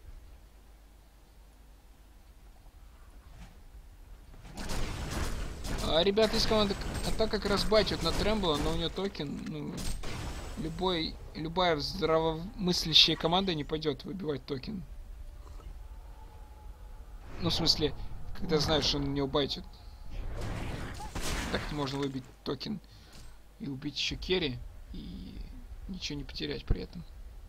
А ребята из команды Ата как раз байтят на Трэмбла, но у нее токен, ну, любой, любая здравомыслящая команда не пойдет выбивать токен. Ну, в смысле, когда знаешь, что он на нее байтит. Так можно выбить токен и убить еще керри, и ничего не потерять при этом.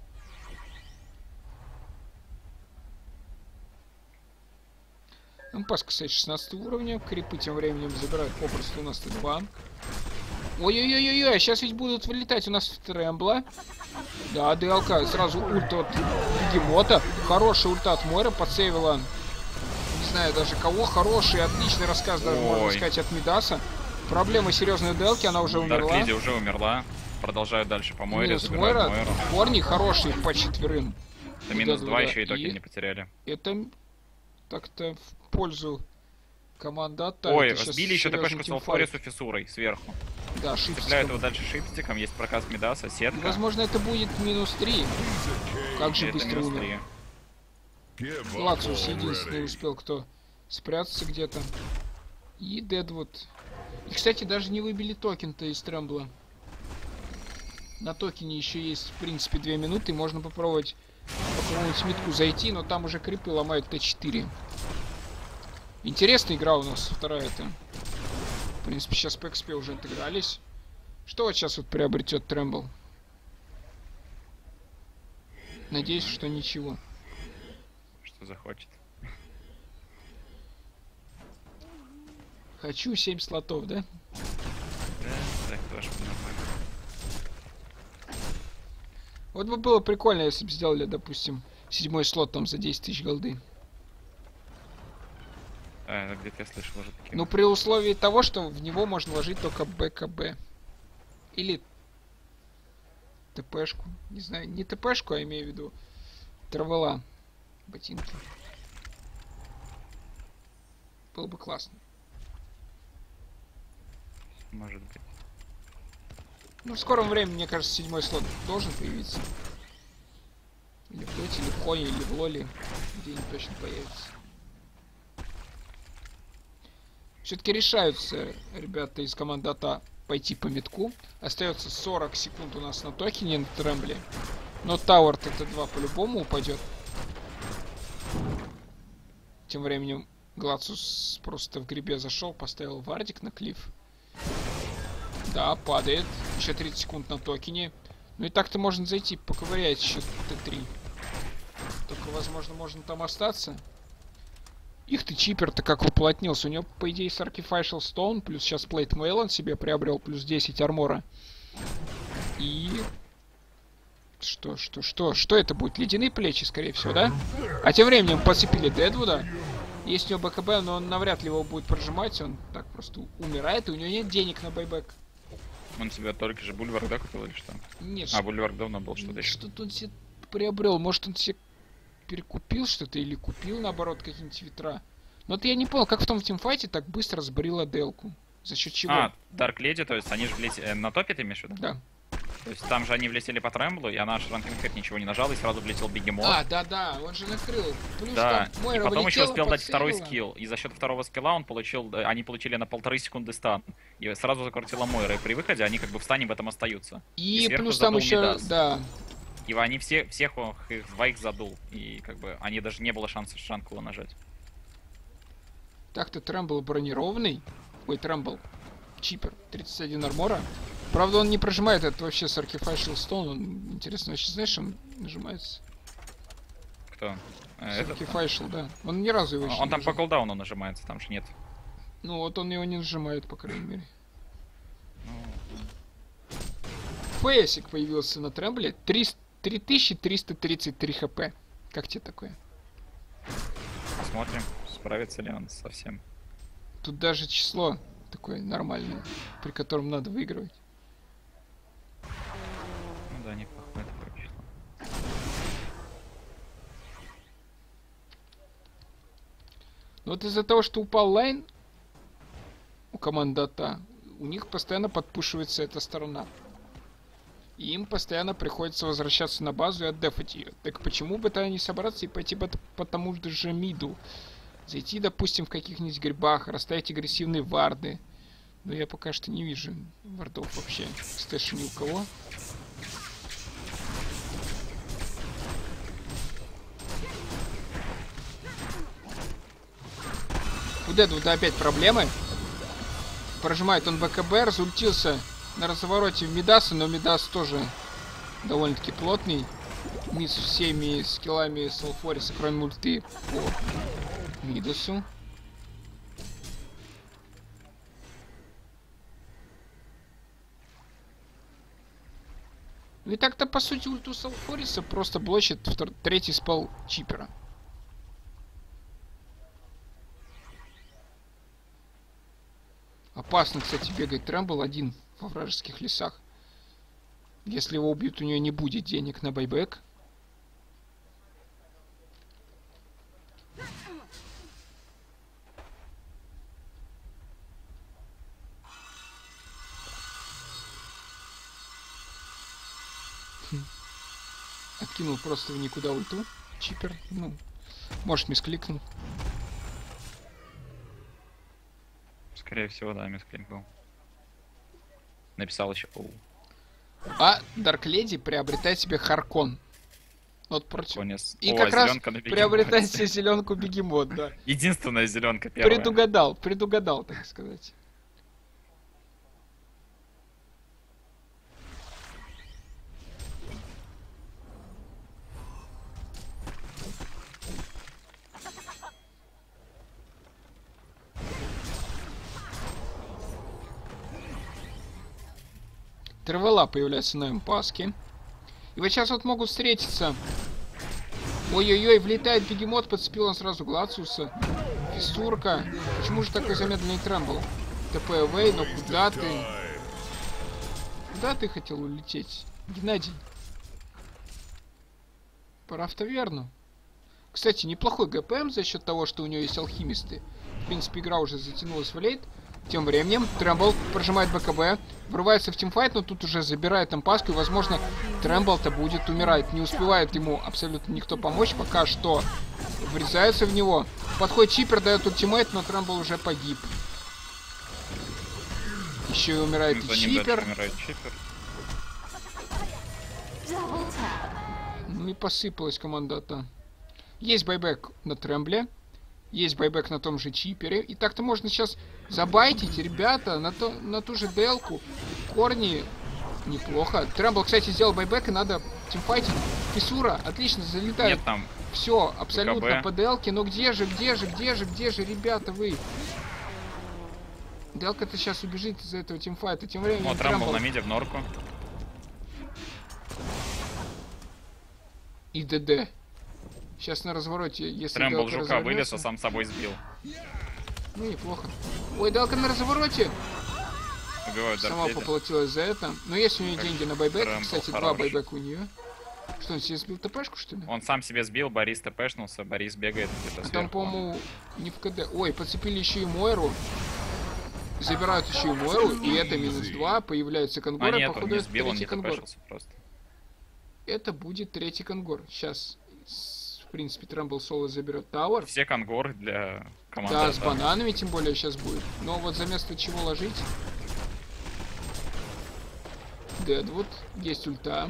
Ампас, кстати, шестнадцатого уровня. Крипы тем временем забирают попросту у нас Т два. Ой-ой-ой-ой, сейчас ведь будут вылетать у нас в Трэмбла. Да, ДЛК, сразу ульта от Бегемота. Хорошая ульта от Мойра, подсейвила, не знаю даже кого. Хороший, отличный рассказ, даже Ой. можно сказать, от Мидаса. Проблема серьезная ДЛКи, она уже умерла. Дарклиди уже умерла. Продолжают дальше по Мойре, Минус забирают Мойра. Мойру. Корни хорошие по четверым. Это минус Да, два, да, еще и и- токен не потеряли. Это так-то в пользу командата. Ой, Это щас сбили еще серьезный ТПшку тимфайт. Салфорису Фиссурой сверху. Да, шипстиком. Цепляют его дальше шипстиком, есть проказ Мидаса, И, сетка. возможно, это будет минус три. Как И же это быстро минус умер. три. Лациус единственный успел, кто спрятаться где-то. И Дэдвуд. И, кстати, даже не выбили токен-то из Трэмбла. На токене еще есть, в принципе, две минуты. Можно попробовать по какому-нибудь митку зайти, но там уже крипы ломают Т четыре. Интересная игра у нас, вторая-то. В принципе, сейчас по экспе уже отыгрались. Что вот сейчас вот приобретет Трэмбл? Надеюсь, что ничего. Что захочет. Хочу семь слотов, да? Да, так тоже нормально. Вот бы было прикольно, если бы сделали, допустим, седьмой слот там за десять тысяч голды. А, где-то я слышал уже такие. Ну, при условии того, что в него можно вложить только БКБ. Или ТПшку. Не знаю, не ТПшку, а имею в виду травела. Ботинки. Было бы классно. Может быть. Ну, в скором времени, мне кажется, седьмой слот должен появиться. Или в Доте, или в Хоне, или в Лоле. Где-нибудь точно появится. Все-таки решаются ребята из команды АТА пойти по метку. Остается сорок секунд у нас на токене, на Трэмбле. Но Тауэр Т Т два по-любому упадет. Тем временем Глацус просто в грибе зашел, поставил вардик на клифф. Да, падает. Еще тридцать секунд на токене. Ну и так-то можно зайти, поковырять еще Т три. Только, возможно, можно там остаться. Их ты чипер-то как уплотнился. У него, по идее, Sacrificial Stone, плюс сейчас Plate Mail он себе приобрел, плюс десять армора. И... Что, что, что? Что это будет? Ледяные плечи, скорее всего, да? А тем временем подцепили Дедвуда. Есть у него БКБ, но он навряд ли его будет прожимать. Он так просто умирает, и у него нет денег на байбек. Он себе только же Бульварк, да, купил или что? Нет. А, Бульварк давно был, что-то еще. Что-то он себе приобрел. Может, он себе перекупил что-то или купил, наоборот, какие-нибудь ветра. Но вот я не понял, как в том тимфайте так быстро сбрил Аделку. За счет чего? А, Dark Lady, то есть они же влетели... Э, на топе ты имеешь в виду? Да. То есть там же они влетели по Трэмблу, и она Шранкенхэт ничего не нажала, и сразу влетел Бигемот. А, да-да, он же накрыл. Плюс Да, там Мойра и потом еще влетела, успел дать второй подсейвила. скилл. И за счет второго скилла он получил, э, они получили на полторы секунды стан. И сразу закрутила Мойра, и при выходе они как бы в стане в этом остаются. И, И сверху плюс там задул еще, Мидас. да. И они все, всех их двоих задул. И как бы они даже не было шанса Шранкула нажать. Так-то Трэмбл бронированный. Ой, Трэмбл. Чипер. тридцать один армора. Правда, он не прожимает, это вообще Sacrificial Stone. Он, интересно, вообще знаешь, он нажимается? Кто? Э, этот? Sacrificial, да. Он ни разу его еще Он не там по нажал. колдауну нажимается, там же нет. Ну вот он его не нажимает, по крайней мере. Ну, Фейсик появился на Трэмбле. три тысячи триста тридцать три хп. Как тебе такое? посмотрим, справится ли он совсем. Тут даже число такое нормальное, при котором надо выигрывать. Ну да, неплохое такое число. Но вот из-за того, что упал лайн у команды АТА, у них постоянно подпушивается эта сторона. И им постоянно приходится возвращаться на базу и отдефать ее. Так почему бы тогда не собраться и пойти по, по тому же миду? Зайти, допустим, в каких-нибудь грибах, расставить агрессивные варды. Но я пока что не вижу вардов вообще. Стэша ни у кого. У Дедвуда опять проблемы. Прожимает он БКБ, разультился на развороте в Мидаса, но Мидас тоже довольно-таки плотный. Мид с всеми скиллами Салфориса, кроме мульты по Мидасу. Ну и так-то, по сути, ульту Салфориса просто блочит втор... третий спал Чипера. Опасно, кстати, бегать Трэмбл один во вражеских лесах. Если его убьют, у нее не будет денег на байбек. Хм. Откинул просто в никуда ульту. Чипер, ну, может, мискликнул. Скорее всего, да, мисклик был. Написал еще оу. А Dark Lady приобретает себе Харкон. Вот против. Конец. И О, как раз зелёнка на бегемоте. приобретает себе зеленку бегемот, да. Единственная зеленка первая. Предугадал, предугадал, так сказать. Тревела появляется на импаске. И вот сейчас вот могут встретиться. Ой-ой-ой, влетает бегемот, подцепил он сразу Глациуса. Фиссурка. Почему же такой замедленный Трэмбл? ТП Эвэй, но куда ты? Куда ты хотел улететь, Геннадий? Пора в таверну. Кстати, неплохой ГПМ за счет того, что у него есть алхимисты. В принципе, игра уже затянулась в лейт. Тем временем Трэмбл прожимает БКБ, врывается в тимфайт, но тут уже забирает эмпаску, и, возможно, Трэмбл-то будет умирать. Не успевает ему абсолютно никто помочь, пока что врезается в него. Подходит Чипер, дает ультимейт, но Трэмбл уже погиб. Еще и умирает и Чипер. Умирает Чипер. Ну и посыпалась команда АТА. Есть байбек на Трэмбле. Есть байбек на том же Чипере. И так-то можно сейчас забайтить, ребята, на, то, на ту же Делку. Корни неплохо. Трэмбл, кстати, сделал байбек, и надо тимфайтить. Фиссура отлично залетает. Нет, там все, абсолютно БКБ. по Делке. Но где же, где же, где же, где же, ребята, вы? Делка-то сейчас убежит из этого тимфайта. Тем временем Вот Трэмбл Трэмбл на миде в норку. и ДД. Сейчас на развороте, если Трэмбл Делка жука вылез, развернется. а сам собой сбил. Ну, неплохо. Ой, Делка на развороте. Убивают Сама Дарт Вейдера. поплатилась за это. Но есть у нее Как деньги на байбек. Трэмбл Кстати, два хорош. байбека у нее. Что, он себе сбил ТПшку, что ли? Он сам себе сбил, Борис тпшнулся, Борис бегает где-то Там, сверху. по-моему, не в КД. Ой, подцепили еще и Мойру. Забирают еще и Мойру. И это минус два. Появляется А Конгора. нет, он Походу, не это сбил, он третий не Конгор. тпшился просто. Это будет третий Конгор. Сейчас, в принципе, Трэмбл соло заберет Тауэр. Все конгоры для команды. Да, АТА. с бананами тем более сейчас будет. Но вот за место чего ложить? Дедвуд. Есть ульта.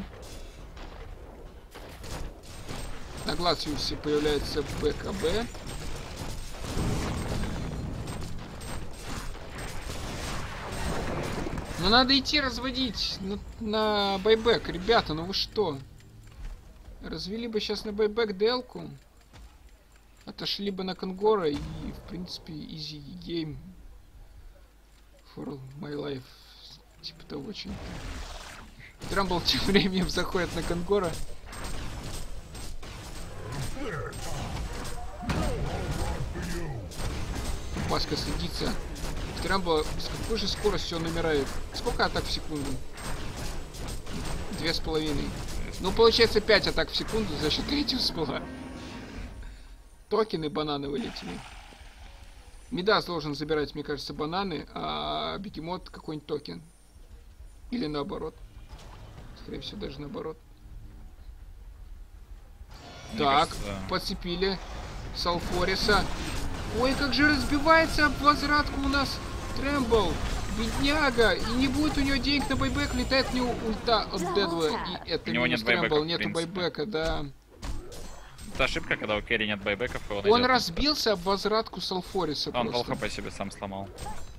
На Глациусе появляется БКБ. Но надо идти разводить на, на байбек. Ребята, ну вы что? Развели бы сейчас на байбек Делку. Отошли бы на Конгора и, в принципе, easy game for my life. Типа того, очень. Трамбл тем временем заходит на Конгора. Паска садится. Трамбл с какой же скоростью он умирает? Сколько атак в секунду? Две с половиной. Ну, получается, пять атак в секунду за счет третьего спала. Токены, бананы вылетели. Мидас должен забирать, мне кажется, бананы, а Бегемот какой-нибудь токен. Или наоборот. Скорее всего, даже наоборот. Мне Так, кажется, подцепили Салфориса. Ой, как же разбивается об возвратку у нас Трэмбл. Бедняга. И не будет у него денег на байбек. Летает в него ульта от Дедла. И это У него минус нет байбека, Трэмбл. в Нету принципе. байбека, да. это ошибка, когда у керри нет байбеков, и он Он идет. разбился об возвратку Салфориса Он пол просто. хп себе сам сломал.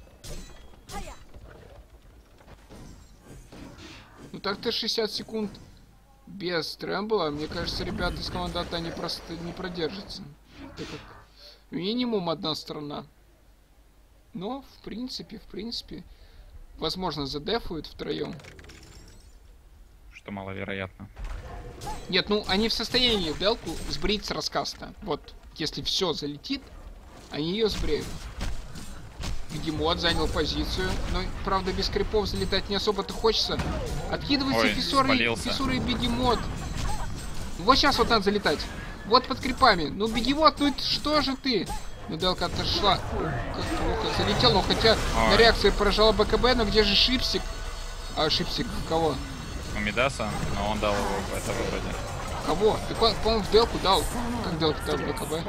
Ну так-то шестьдесят секунд без Трэмбла. Мне кажется, ребята из команды АТА не просто не продержатся. Так как минимум одна страна. Но, в принципе, в принципе, возможно, задефуют втроем. Что маловероятно. Нет, ну они в состоянии Делку сбрить с раскаста. Вот, если все залетит, они ее сбреют. Бегемот занял позицию, но, правда, без крипов залетать не особо-то хочется. Откидывается Ой, фиссуры, спалился. фиссуры и бегемот. Вот сейчас вот надо залетать. Вот под крипами. Ну, бегемот, ну это что же ты? Ну, Делка отошла. О, как плохо залетел, но хотя Ой. на реакции поражала БКБ, но где же Шипсик? А, Шипсик кого? У Мидаса, но он дал его в это вроде. Кого? Ты, по- по-моему, в Делку дал. Как Делка дал БКБ?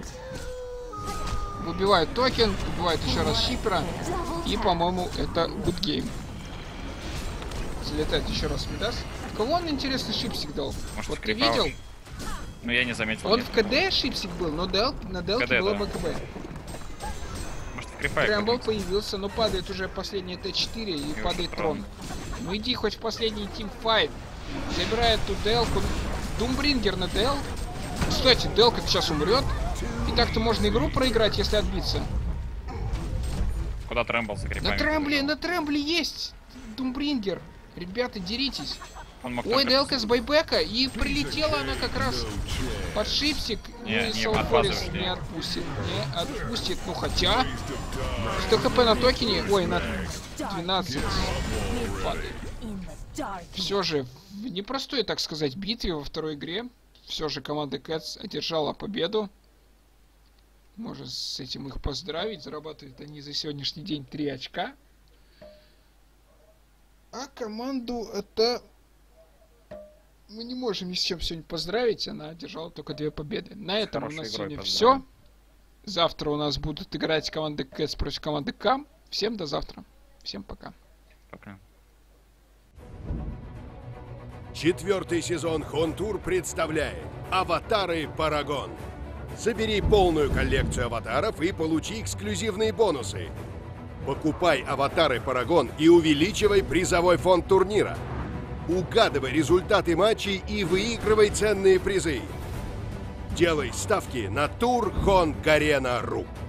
Убивает токен, убивает еще раз Шипера. И, по-моему, это good game. Залетает еще раз Мидас. Кого он, интересно, Шипсик дал? Может, Вот в ты крипа видел? уж- Ну я не заметил. Он нет. в КД Шипсик был, но Дел, на Делке КД, было да. БКБ. Может, в крипа Трэмбл играть? появился, но падает уже последний Т четыре и уже падает трон. трон. Ну иди хоть в последний тимфайт. Забирает ту Делку. Думбрингер на Дел. Кстати, Делка сейчас умрет. И так-то можно игру проиграть, если отбиться. Куда Трэмбл за крипами? На Трэмбле, побежал? на Трэмбле есть Думбрингер. Ребята, деритесь. Он мог Ой, только- Делка с байбека. И прилетела она как раз под Шипсик. Не, ну и не, Салфорис от базы не ушли. отпустит. Не отпустит. Ну хотя... сто хп на токене. Ой, на двенадцать. Падает. Все же в непростой, так сказать, битве во второй игре. Все же команда Cats одержала победу. Можно с этим их поздравить. Зарабатывают они за сегодняшний день три очка. А команду это... мы не можем ни с чем сегодня поздравить. Она одержала только две победы. На этом у нас сегодня все. Завтра у нас будут играть команды Кэтс против команды Кам. Всем до завтра. Всем пока. Пока. Четвертый сезон Хонтур представляет Аватары Парагон. Собери полную коллекцию аватаров и получи эксклюзивные бонусы. Покупай аватары Парагон и увеличивай призовой фонд турнира. Угадывай результаты матчей и выигрывай ценные призы. Делай ставки на тур Хон Гарена точка ру.